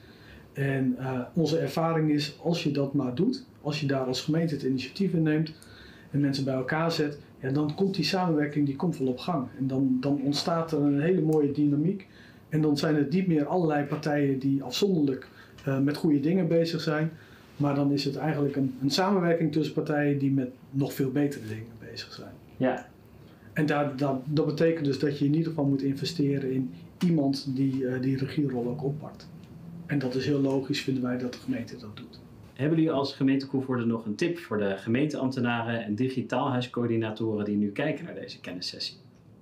C: En uh, onze ervaring is, als je dat maar doet, als je daar als gemeente het initiatief in neemt en mensen bij elkaar zet, ja, dan komt die samenwerking die komt wel op gang. En dan, dan ontstaat er een hele mooie dynamiek. En dan zijn het niet meer allerlei partijen die afzonderlijk uh, met goede dingen bezig zijn. Maar dan is het eigenlijk een, een samenwerking tussen partijen die met nog veel betere dingen bezig zijn.
A: Ja.
C: En daar, dat, dat betekent dus dat je in ieder geval moet investeren in iemand die uh, die regierol ook oppakt. En dat is heel logisch, vinden wij, dat de gemeente dat doet.
A: Hebben jullie als gemeente Koevoorde nog een tip voor de gemeenteambtenaren en digitaalhuiscoördinatoren die nu kijken naar deze kennissessie?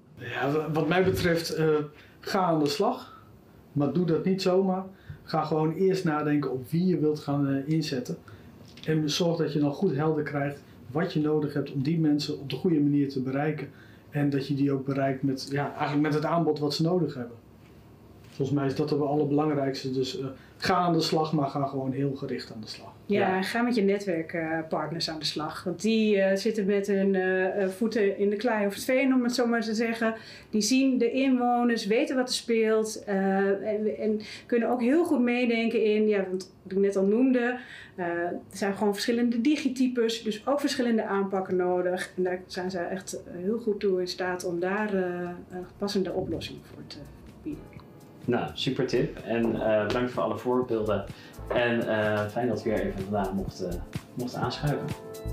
C: Ja, wat mij betreft, uh, ga aan de slag. Maar doe dat niet zomaar. Ga gewoon eerst nadenken op wie je wilt gaan uh, inzetten. En zorg dat je dan goed helder krijgt wat je nodig hebt om die mensen op de goede manier te bereiken. En dat je die ook bereikt met, ja, eigenlijk met het aanbod wat ze nodig hebben. Volgens mij is dat het allerbelangrijkste. Dus uh, ga aan de slag, maar ga gewoon heel gericht aan de slag.
D: Ja, ja. Ga met je netwerkpartners uh, aan de slag. Want die uh, zitten met hun uh, voeten in de klei of het veen, om het zo maar te zeggen. Die zien de inwoners, weten wat er speelt. Uh, en, en kunnen ook heel goed meedenken in, ja, want wat ik net al noemde, uh, er zijn gewoon verschillende digitypes. Dus ook verschillende aanpakken nodig. En daar zijn ze echt heel goed toe in staat om daar uh, een passende oplossing voor te bieden.
A: Nou, super tip. En uh, bedankt voor alle voorbeelden. En uh, fijn dat we weer even vandaag mochten, uh, mochten aanschuiven.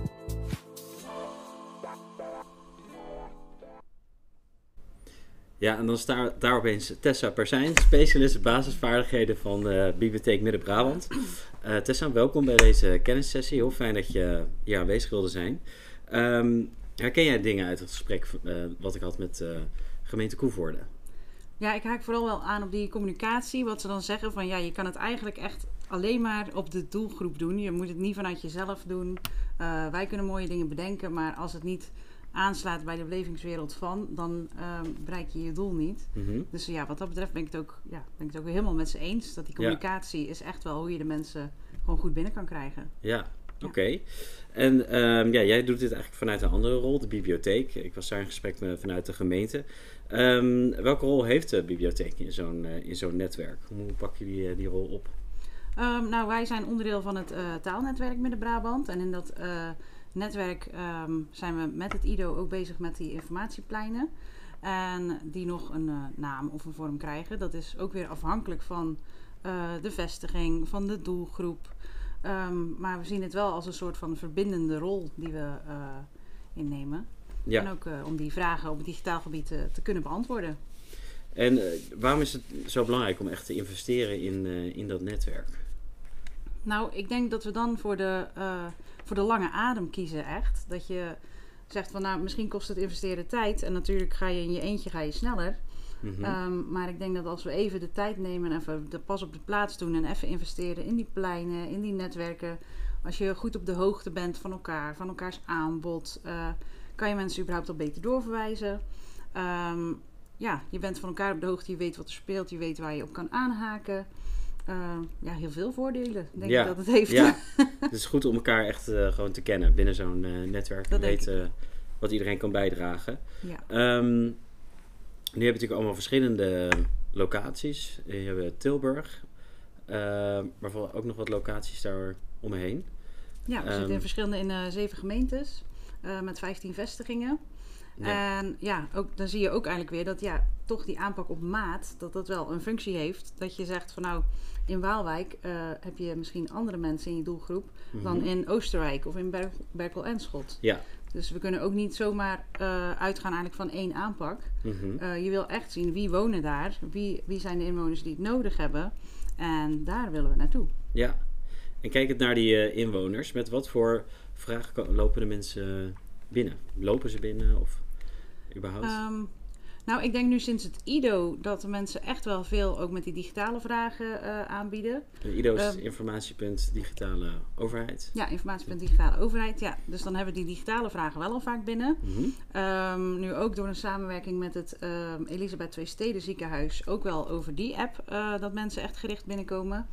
A: Ja, en dan staat daar opeens Tessa Persijn, specialist basisvaardigheden van de Bibliotheek Midden-Brabant. Uh, Tessa, welkom bij deze kennissessie. Heel fijn dat je hier aanwezig wilde zijn. Um, herken jij dingen uit het gesprek uh, wat ik had met uh, gemeente Koevoorde?
B: Ja, ik haak vooral wel aan op die communicatie. Wat ze dan zeggen van ja, je kan het eigenlijk echt alleen maar op de doelgroep doen. Je moet het niet vanuit jezelf doen. Uh, wij kunnen mooie dingen bedenken, maar als het niet aanslaat bij de belevingswereld van, dan uh, bereik je je doel niet. Mm-hmm. Dus ja, wat dat betreft ben ik het ook, ja, ben ik het ook weer helemaal met ze eens. Dat die communicatie ja. is echt wel hoe je de mensen gewoon goed binnen kan krijgen.
A: Ja. Oké. Okay. En um, ja, jij doet dit eigenlijk vanuit een andere rol, de bibliotheek. Ik was daar in gesprek met, vanuit de gemeente. Um, welke rol heeft de bibliotheek in zo'n, uh, in zo'n netwerk? Hoe pakken jullie uh, die rol op?
B: Um, nou, wij zijn onderdeel van het uh, taalnetwerk Midden-Brabant. En in dat uh, netwerk um, zijn we met het I D O ook bezig met die informatiepleinen. En die nog een uh, naam of een vorm krijgen. Dat is ook weer afhankelijk van uh, de vestiging, van de doelgroep. Um, maar we zien het wel als een soort van verbindende rol die we uh, innemen. Ja. En ook uh, om die vragen op het digitaal gebied uh, te kunnen beantwoorden.
A: En uh, waarom is het zo belangrijk om echt te investeren in, uh, in dat netwerk?
B: Nou, ik denk dat we dan voor de, uh, voor de lange adem kiezen echt. Dat je zegt van nou, misschien kost het investeren tijd. En natuurlijk ga je in je eentje ga je sneller. Mm-hmm. Um, maar ik denk dat als we even de tijd nemen en even de pas op de plaats doen en even investeren in die pleinen, in die netwerken. Als je goed op de hoogte bent van elkaar, van elkaars aanbod, uh, kan je mensen überhaupt al beter doorverwijzen. Um, ja, je bent van elkaar op de hoogte, je weet wat er speelt, je weet waar je op kan aanhaken. Uh, ja, heel veel voordelen, denk ja. ik dat het heeft.
A: Ja, het is goed om elkaar echt uh, gewoon te kennen binnen zo'n uh, netwerk. En weten uh, wat iedereen kan bijdragen. Ja. Um, Nu heb je natuurlijk allemaal verschillende locaties. Je hebt Tilburg, Uh, maar vooral ook nog wat locaties daar omheen.
B: Ja, we um, zitten in verschillende in uh, zeven gemeentes uh, met vijftien vestigingen. Ja. En ja, ook, dan zie je ook eigenlijk weer dat ja, toch die aanpak op maat, dat dat wel een functie heeft. Dat je zegt van nou, in Waalwijk uh, heb je misschien andere mensen in je doelgroep mm-hmm. dan in Oosterwijk of in Ber- Berkel en Schot.
A: Ja.
B: Dus we kunnen ook niet zomaar uh, uitgaan eigenlijk van één aanpak.
A: Mm-hmm.
B: Uh, je wil echt zien wie wonen daar, wie, wie zijn de inwoners die het nodig hebben. En daar willen we naartoe.
A: Ja, en kijkend naar die uh, inwoners, met wat voor vragen lopen de mensen binnen? Lopen ze binnen of überhaupt?
B: Um, nou, ik denk nu sinds het I D O dat de mensen echt wel veel ook met die digitale vragen uh, aanbieden.
A: En I D O is um, informatiepunt digitale overheid.
B: Ja, informatiepunt digitale overheid. Ja, dus dan hebben we die digitale vragen wel al vaak binnen.
A: Mm-hmm.
B: Um, nu ook door een samenwerking met het um, Elisabeth Twee Steden ziekenhuis ook wel over die app uh, dat mensen echt gericht binnenkomen.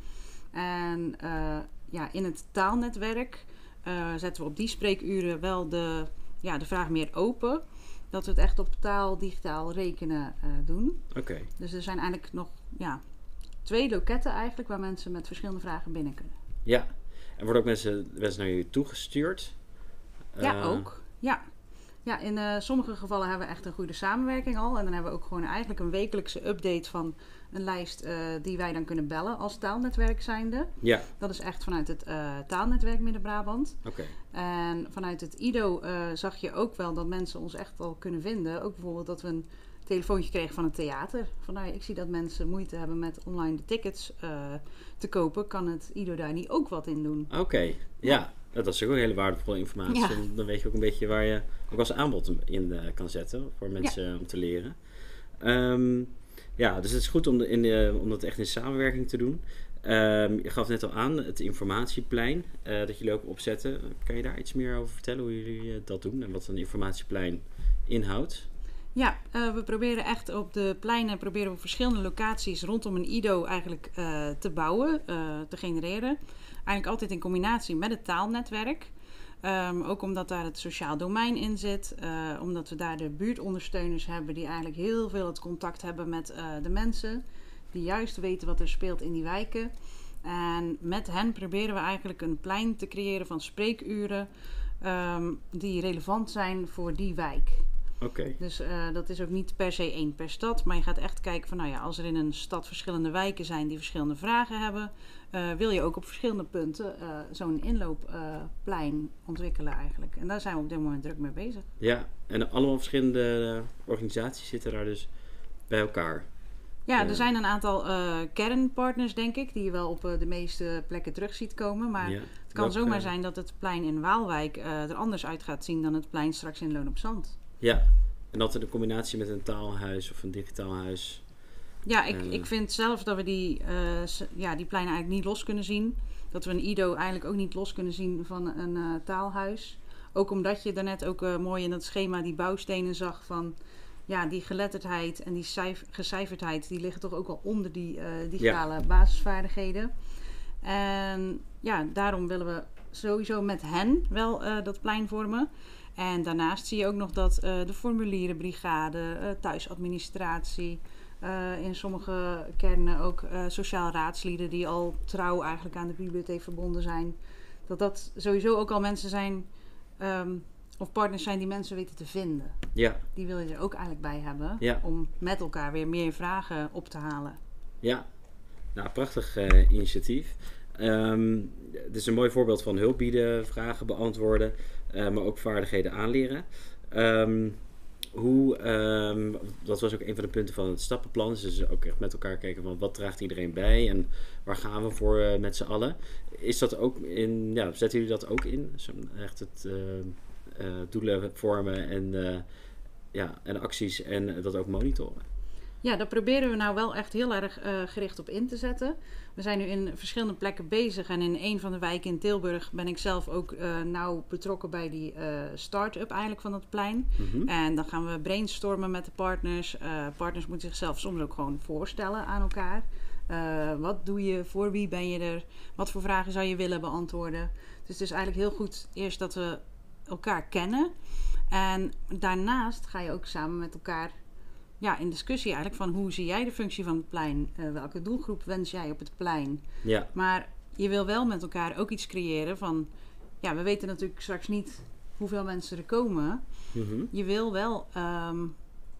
B: En uh, ja, in het taalnetwerk uh, zetten we op die spreekuren wel de, ja, de vraag meer open. Dat we het echt op taal, digitaal rekenen uh, doen.
A: Oké. Okay.
B: Dus er zijn eigenlijk nog ja, twee loketten eigenlijk waar mensen met verschillende vragen binnen kunnen.
A: Ja, en worden ook mensen, mensen naar jullie toegestuurd?
B: Ja, uh... ook. Ja. Ja, in uh, sommige gevallen hebben we echt een goede samenwerking al. En dan hebben we ook gewoon eigenlijk een wekelijkse update van een lijst uh, die wij dan kunnen bellen als taalnetwerk zijnde.
A: Ja.
B: Dat is echt vanuit het uh, taalnetwerk Midden-Brabant.
A: Oké.
B: Okay. En vanuit het I D O uh, zag je ook wel dat mensen ons echt al kunnen vinden. Ook bijvoorbeeld dat we een telefoontje kregen van het theater. Van nou, ik zie dat mensen moeite hebben met online de tickets uh, te kopen. Kan het I D O daar niet ook wat in doen?
A: Oké, okay. ja. ja. Dat is ook een hele waardevolle informatie. Ja. Dan weet je ook een beetje waar je ook als aanbod in uh, kan zetten voor mensen ja. om te leren. Um, ja, dus het is goed om, de, in de, om dat echt in samenwerking te doen. Um, je gaf net al aan, het informatieplein uh, dat jullie ook opzetten. Kan je daar iets meer over vertellen hoe jullie uh, dat doen en wat een informatieplein inhoudt?
B: Ja, uh, we proberen echt op de pleinen proberen we verschillende locaties rondom een I D O eigenlijk uh, te bouwen, uh, te genereren. Eigenlijk altijd in combinatie met het taalnetwerk. Um, ook omdat daar het sociaal domein in zit. Uh, omdat we daar de buurtondersteuners hebben die eigenlijk heel veel het contact hebben met uh, de mensen. Die juist weten wat er speelt in die wijken. En met hen proberen we eigenlijk een plein te creëren van spreekuren um, die relevant zijn voor die wijk.
A: Oké. Okay.
B: Dus uh, dat is ook niet per se één per stad. Maar je gaat echt kijken van nou ja, als er in een stad verschillende wijken zijn die verschillende vragen hebben. Uh, wil je ook op verschillende punten uh, zo'n inloopplein uh, ontwikkelen eigenlijk. En daar zijn we op dit moment druk mee bezig.
A: Ja, en allemaal verschillende uh, organisaties zitten daar dus bij elkaar.
B: Ja, uh, er zijn een aantal uh, kernpartners denk ik, die je wel op uh, de meeste plekken terug ziet komen. Maar ja, het kan zomaar uh, zijn dat het plein in Waalwijk uh, er anders uit gaat zien dan het plein straks in Loon op Zand.
A: Ja, en dat in de combinatie met een taalhuis of een digitaal huis.
B: Ja, ik, uh, ik vind zelf dat we die, uh, ja, die pleinen eigenlijk niet los kunnen zien. Dat we een I D O eigenlijk ook niet los kunnen zien van een uh, taalhuis. Ook omdat je daarnet ook uh, mooi in dat schema die bouwstenen zag van ja, die geletterdheid en die cijf- gecijferdheid, die liggen toch ook wel onder die uh, digitale ja. basisvaardigheden. En ja, daarom willen we sowieso met hen wel uh, dat plein vormen. En daarnaast zie je ook nog dat uh, de formulierenbrigade, uh, thuisadministratie, uh, in sommige kernen ook uh, sociaal raadslieden die al trouw eigenlijk aan de bibliotheek verbonden zijn. Dat dat sowieso ook al mensen zijn, um, of partners zijn die mensen weten te vinden.
A: Ja.
B: Die wil je er ook eigenlijk bij hebben,
A: ja.
B: om met elkaar weer meer vragen op te halen.
A: Ja, nou prachtig uh, initiatief. Um, het is een mooi voorbeeld van hulp bieden, vragen beantwoorden, uh, maar ook vaardigheden aanleren. Um, hoe, um, dat was ook een van de punten van het stappenplan. Dus ook echt met elkaar kijken van wat draagt iedereen bij en waar gaan we voor uh, met z'n allen. Is dat ook in, ja, zetten jullie dat ook in? Zo echt het uh, uh, doelen vormen en, uh, ja, en acties en dat ook monitoren?
B: Ja, daar proberen we nou wel echt heel erg uh, gericht op in te zetten. We zijn nu in verschillende plekken bezig en in een van de wijken in Tilburg ben ik zelf ook uh, nauw betrokken bij die uh, start-up eigenlijk van het plein.
A: Mm-hmm.
B: En dan gaan we brainstormen met de partners. Uh, partners moeten zichzelf soms ook gewoon voorstellen aan elkaar. Uh, wat doe je, voor wie ben je er, wat voor vragen zou je willen beantwoorden. Dus het is eigenlijk heel goed eerst dat we elkaar kennen. En daarnaast ga je ook samen met elkaar ja, in discussie eigenlijk van hoe zie jij de functie van het plein? Uh, welke doelgroep wens jij op het plein?
A: Ja.
B: Maar je wil wel met elkaar ook iets creëren van... Ja, we weten natuurlijk straks niet hoeveel mensen er komen.
A: Mm-hmm.
B: Je wil wel... Um,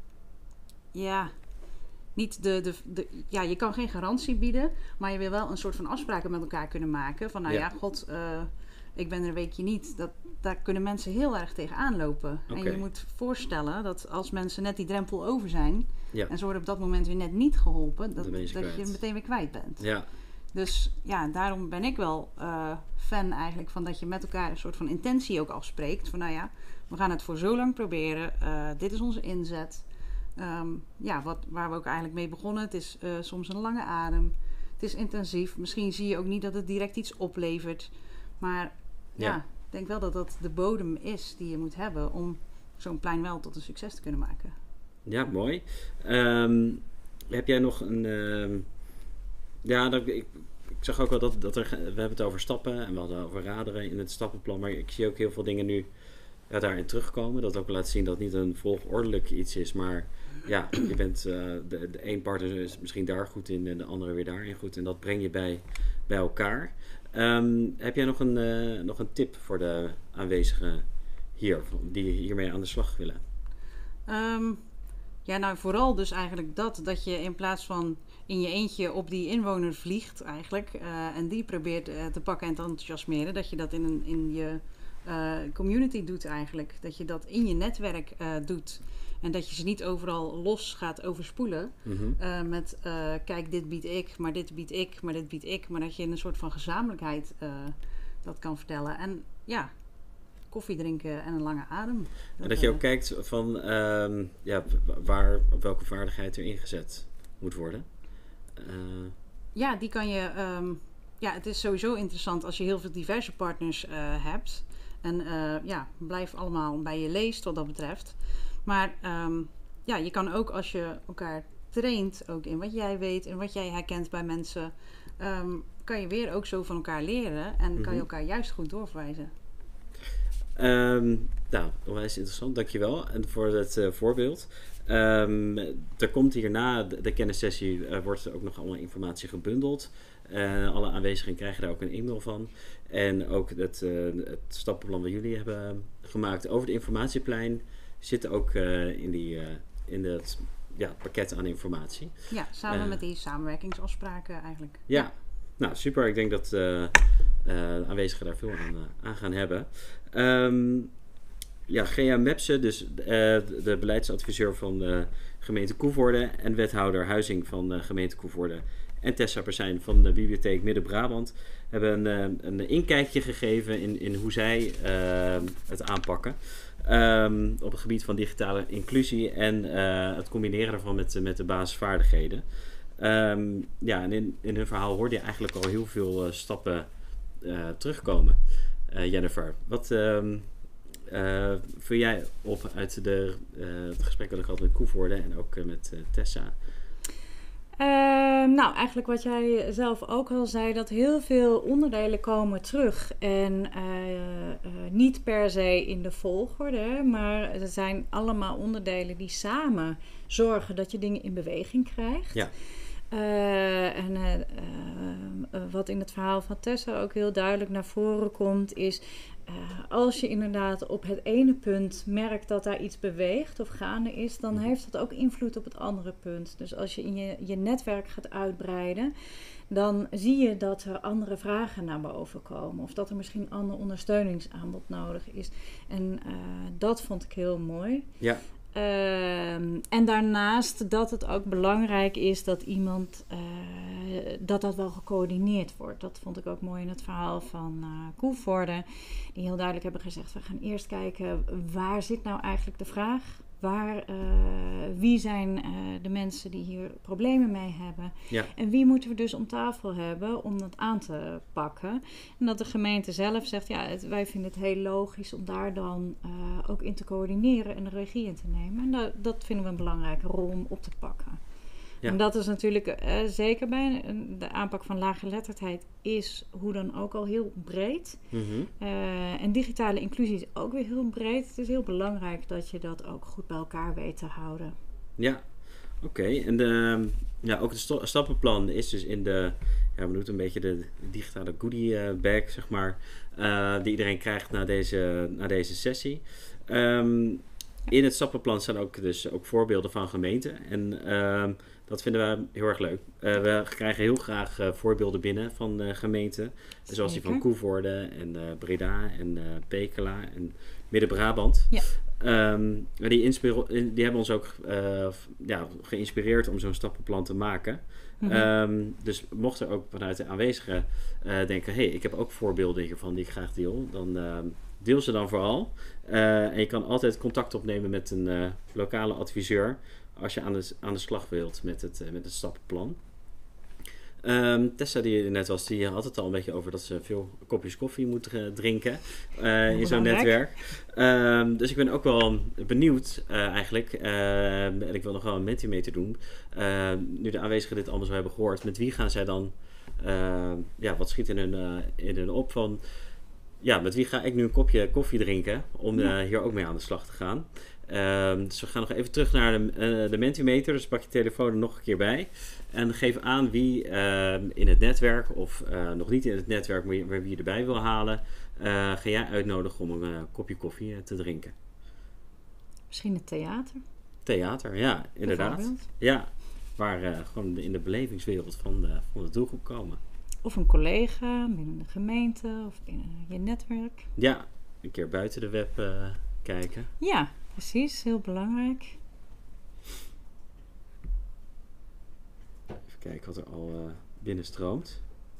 B: ja... Niet de, de, de, ja, je kan geen garantie bieden, maar je wil wel een soort van afspraken met elkaar kunnen maken. Van nou ja, ja god, uh, ik ben er een weekje niet. Dat, daar kunnen mensen heel erg tegenaan lopen. Okay. En je moet voorstellen dat als mensen net die drempel over zijn... Ja. en ze worden op dat moment weer net niet geholpen... dat, je, dat je meteen weer kwijt bent.
A: Ja.
B: Dus ja, daarom ben ik wel uh, fan eigenlijk van dat je met elkaar een soort van intentie ook afspreekt. Van nou ja, we gaan het voor zo lang proberen. Uh, dit is onze inzet. Um, ja, wat, waar we ook eigenlijk mee begonnen. Het is uh, soms een lange adem. Het is intensief. Misschien zie je ook niet dat het direct iets oplevert. Maar ja, ja ik denk wel dat dat de bodem is die je moet hebben om zo'n plein wel tot een succes te kunnen maken.
A: Ja, mooi. Um, heb jij nog een... Uh, ja, dat, ik, ik zag ook wel dat, dat er... We hebben het over stappen en we hadden over raderen in het stappenplan. Maar ik zie ook heel veel dingen nu ja, daarin terugkomen. Dat ook laat zien dat het niet een volgordelijk iets is, maar... Ja, je bent uh, de, de een partner is misschien daar goed in en de andere weer daarin goed. En dat breng je bij, bij elkaar. Um, heb jij nog een, uh, nog een tip voor de aanwezigen hier, die hiermee aan de slag willen?
B: Um, ja, nou vooral dus eigenlijk dat, dat je in plaats van in je eentje op die inwoner vliegt eigenlijk. Uh, en die probeert uh, te pakken en te enthousiasmeren. Dat je dat in, een, in je uh, community doet eigenlijk. Dat je dat in je netwerk uh, doet. En dat je ze niet overal los gaat overspoelen.
A: Mm-hmm.
B: Uh, met, uh, kijk, dit bied ik, maar dit bied ik, maar dit bied ik. Maar dat je in een soort van gezamenlijkheid uh, dat kan vertellen. En ja, koffie drinken en een lange adem. Dat,
A: en dat je ook uh, kijkt van um, ja, waar, op welke vaardigheid er ingezet moet worden. Uh...
B: Ja, die kan je... Um, ja, het is sowieso interessant als je heel veel diverse partners uh, hebt. En uh, ja, blijf allemaal bij je leest wat dat betreft. Maar um, ja, je kan ook als je elkaar traint, ook in wat jij weet en wat jij herkent bij mensen, um, kan je weer ook zo van elkaar leren en mm-hmm. kan je elkaar juist goed doorverwijzen.
A: Um, nou, onwijs interessant, dankjewel en voor het uh, voorbeeld. Um, er komt hierna de, de kennissessie, uh, wordt er ook nog allemaal informatie gebundeld. Uh, alle aanwezigen krijgen daar ook een e-mail van. En ook het, uh, het stappenplan wat jullie hebben gemaakt over het informatieplein zit ook uh, in, die, uh, in het ja, pakket aan informatie.
B: Ja, samen uh, met die samenwerkingsafspraken eigenlijk.
A: Ja, ja. Nou super. Ik denk dat uh, uh, aanwezigen daar veel aan, uh, aan gaan hebben. Um, ja, Gea Mepse, dus uh, de beleidsadviseur van de gemeente Coevorden en wethouder huizing van de gemeente Coevorden en Tessa Persijn van de Bibliotheek Midden-Brabant hebben een, een inkijkje gegeven in, in hoe zij uh, het aanpakken. Um, op het gebied van digitale inclusie en uh, het combineren daarvan met, met de basisvaardigheden. Um, ja, en in, in hun verhaal hoorde je eigenlijk al heel veel uh, stappen uh, terugkomen. Uh, Jennifer, wat um, uh, vul jij op uit de, uh, het gesprek dat ik had met Coevorden en ook uh, met uh, Tessa?
B: Uh, nou, eigenlijk wat jij zelf ook al zei, dat heel veel onderdelen komen terug. En uh, uh, niet per se in de volgorde, maar er zijn allemaal onderdelen die samen zorgen dat je dingen in beweging krijgt.
A: Ja.
B: Uh, en uh, uh, uh, wat in het verhaal van Tessa ook heel duidelijk naar voren komt, is uh, als je inderdaad op het ene punt merkt dat daar iets beweegt of gaande is, dan heeft dat ook invloed op het andere punt. Dus als je in je, je netwerk gaat uitbreiden, dan zie je dat er andere vragen naar boven komen. Of dat er misschien een ander ondersteuningsaanbod nodig is. En uh, dat vond ik heel mooi.
A: Ja.
B: Uh, en daarnaast dat het ook belangrijk is dat iemand, uh, dat dat wel gecoördineerd wordt. Dat vond ik ook mooi in het verhaal van uh, Coevorden. Die heel duidelijk hebben gezegd, we gaan eerst kijken, waar zit nou eigenlijk de vraag? Waar, uh, wie zijn uh, de mensen die hier problemen mee hebben?
A: Ja.
B: En wie moeten we dus om tafel hebben om dat aan te pakken? En dat de gemeente zelf zegt, ja, het, wij vinden het heel logisch om daar dan uh, ook in te coördineren en de regie in te nemen. En dat, dat vinden we een belangrijke rol om op te pakken. Ja. En dat is natuurlijk uh, zeker bij de aanpak van laaggeletterdheid is hoe dan ook al heel breed.
A: Mm-hmm.
B: Uh, en digitale inclusie is ook weer heel breed. Het is heel belangrijk dat je dat ook goed bij elkaar weet te houden.
A: Ja, Oké, okay, en de, ja, ook het sto- stappenplan is dus in de, ja, we noemen het een beetje de digitale goodie uh, bag, zeg maar, uh, die iedereen krijgt na deze, na deze sessie. Um, in het stappenplan staan ook dus ook voorbeelden van gemeenten en uh, dat vinden we heel erg leuk. Uh, we krijgen heel graag uh, voorbeelden binnen van uh, gemeenten, Zeker. Zoals die van Koevoorde en uh, Breda en uh, Pekela en Midden-Brabant.
B: Ja.
A: Um, die, inspiro- die hebben ons ook uh, ja, geïnspireerd om zo'n stappenplan te maken. Mm-hmm. Um, dus mocht er ook vanuit de aanwezigen uh, denken, hé, hey, ik heb ook voorbeelden hiervan die ik graag deel, dan uh, deel ze dan vooral. Uh, en je kan altijd contact opnemen met een uh, lokale adviseur als je aan de, aan de slag wilt met het, uh, met het stappenplan. Um, Tessa die er net was, die had het al een beetje over dat ze veel kopjes koffie moet uh, drinken uh, in zo'n netwerk. Um, dus ik ben ook wel benieuwd uh, eigenlijk. Uh, en ik wil nog wel een Mentimeter doen. Uh, nu de aanwezigen dit allemaal zo hebben gehoord. Met wie gaan zij dan, uh, ja, wat schiet in hun, uh, in hun op van, ja, met wie ga ik nu een kopje koffie drinken om uh, hier ook mee aan de slag te gaan. Um, dus we gaan nog even terug naar de, uh, de Mentimeter. Dus pak je telefoon er nog een keer bij. En geef aan wie uh, in het netwerk of uh, nog niet in het netwerk, maar wie je erbij wil halen. Uh, ga jij uitnodigen om een uh, kopje koffie uh, te drinken.
B: Misschien het theater.
A: Theater, ja, inderdaad. Ja, waar uh, gewoon in de belevingswereld van de, van de doelgroep komen.
B: Of een collega binnen de gemeente of binnen je netwerk.
A: Ja, een keer buiten de web uh, kijken.
B: Ja, precies. Heel belangrijk.
A: Even kijken wat er al uh, binnenstroomt.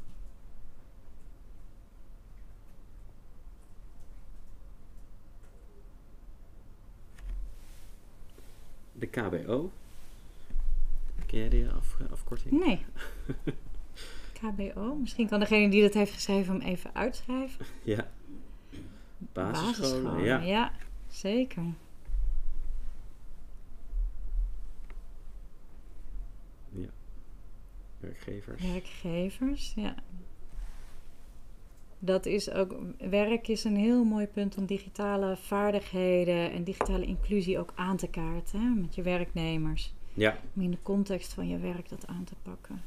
A: De K B O. Ken jij die af, afkorting?
B: Nee. K B O. Misschien kan degene die dat heeft geschreven hem even uitschrijven.
A: Ja. Basisscholen, Basisscholen ja.
B: Ja, zeker.
A: Ja. Werkgevers.
B: Werkgevers, ja. Dat is ook, werk is een heel mooi punt om digitale vaardigheden en digitale inclusie ook aan te kaarten, hè, met je werknemers.
A: Ja.
B: Om in de context van je werk dat aan te pakken.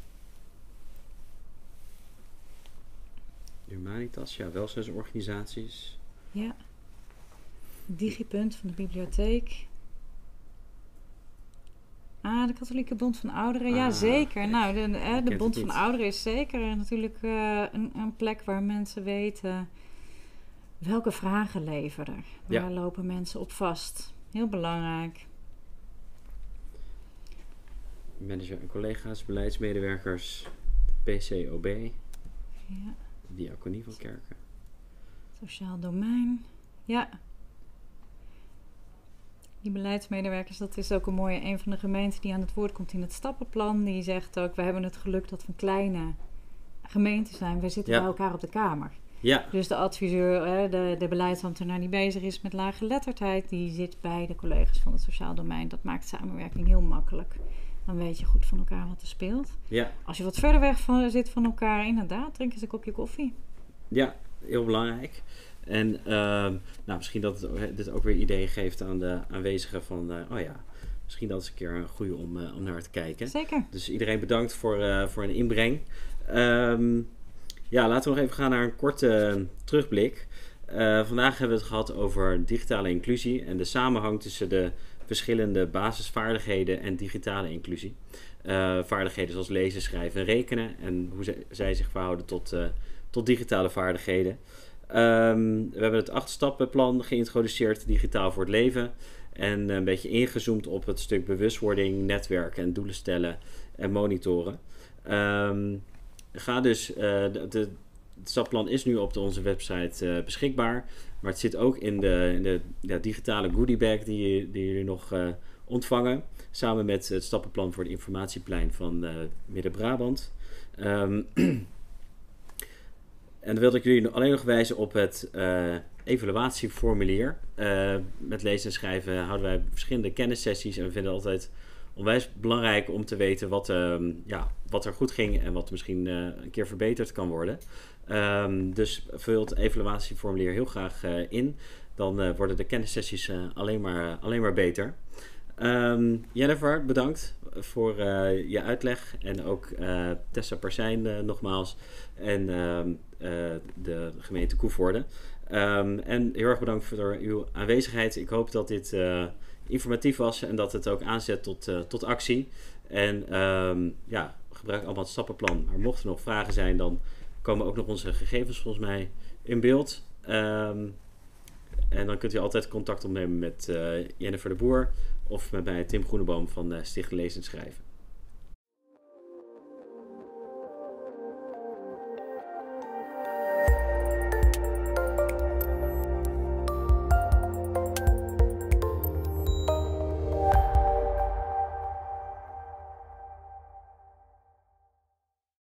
A: Humanitas, ja, welzijnsorganisaties.
B: Ja. Digipunt van de bibliotheek. Ah, de Katholieke Bond van Ouderen. Ah, ja, zeker. Kijk, nou, de, eh, de Bond van Ouderen is zeker natuurlijk uh, een, een plek waar mensen weten welke vragen leven er. Waar ja. lopen mensen op vast. Heel belangrijk.
A: Manager en collega's, beleidsmedewerkers, de P C O B.
B: Ja.
A: Diaconie van Kerken.
B: Sociaal domein. Ja. Die beleidsmedewerkers, dat is ook een mooie, een van de gemeenten die aan het woord komt in het stappenplan. Die zegt ook, we hebben het geluk dat we een kleine gemeente zijn. Wij zitten ja. bij elkaar op de kamer.
A: Ja.
B: Dus de adviseur, de, de beleidsambtenaar die bezig is met lage geletterdheid, die zit bij de collega's van het sociaal domein. Dat maakt samenwerking heel makkelijk. Dan weet je goed van elkaar wat er speelt.
A: Ja.
B: Als je wat verder weg van, zit van elkaar, inderdaad, drink eens een kopje koffie.
A: Ja, heel belangrijk. En uh, nou, misschien dat het, dit ook weer ideeën geeft aan de aanwezigen van, uh, oh ja, misschien dat is een keer een goede om, uh, om naar te kijken.
B: Zeker.
A: Dus iedereen bedankt voor, uh, voor een inbreng. Um, ja, laten we nog even gaan naar een korte uh, terugblik. Uh, vandaag hebben we het gehad over digitale inclusie en de samenhang tussen de verschillende basisvaardigheden en digitale inclusie. Uh, vaardigheden zoals lezen, schrijven en rekenen en hoe ze, zij zich verhouden tot, uh, tot digitale vaardigheden. Um, we hebben het acht-stappenplan geïntroduceerd, digitaal voor het leven. En een beetje ingezoomd op het stuk bewustwording, netwerken en doelen stellen en monitoren. Um, ga dus, uh, de, de, het stappenplan is nu op de, onze website uh, beschikbaar. Maar het zit ook in de, in de ja, digitale goodiebag die, die jullie nog uh, ontvangen. Samen met het stappenplan voor het informatieplein van uh, Midden-Brabant. Um, En dan wilde ik jullie alleen nog wijzen op het uh, evaluatieformulier. Uh, met lezen en schrijven houden wij verschillende kennissessies. En we vinden het altijd onwijs belangrijk om te weten wat, uh, ja, wat er goed ging en wat misschien uh, een keer verbeterd kan worden. Um, dus vul het evaluatieformulier heel graag uh, in. Dan uh, worden de kennissessies uh, alleen, maar, uh, alleen maar beter. Um, Jennifer, bedankt voor uh, je uitleg. En ook uh, Tessa Persijn uh, nogmaals. En uh, uh, de gemeente Koevoorde. Um, en heel erg bedankt voor uw aanwezigheid. Ik hoop dat dit uh, informatief was en dat het ook aanzet tot, uh, tot actie. En um, ja, gebruik allemaal het stappenplan. Maar mochten er nog vragen zijn, dan komen ook nog onze gegevens volgens mij in beeld. Um, en dan kunt u altijd contact opnemen met uh, Jennifer de Boer of met mij Tim Groeneboom van uh, Stichting Lezen en Schrijven.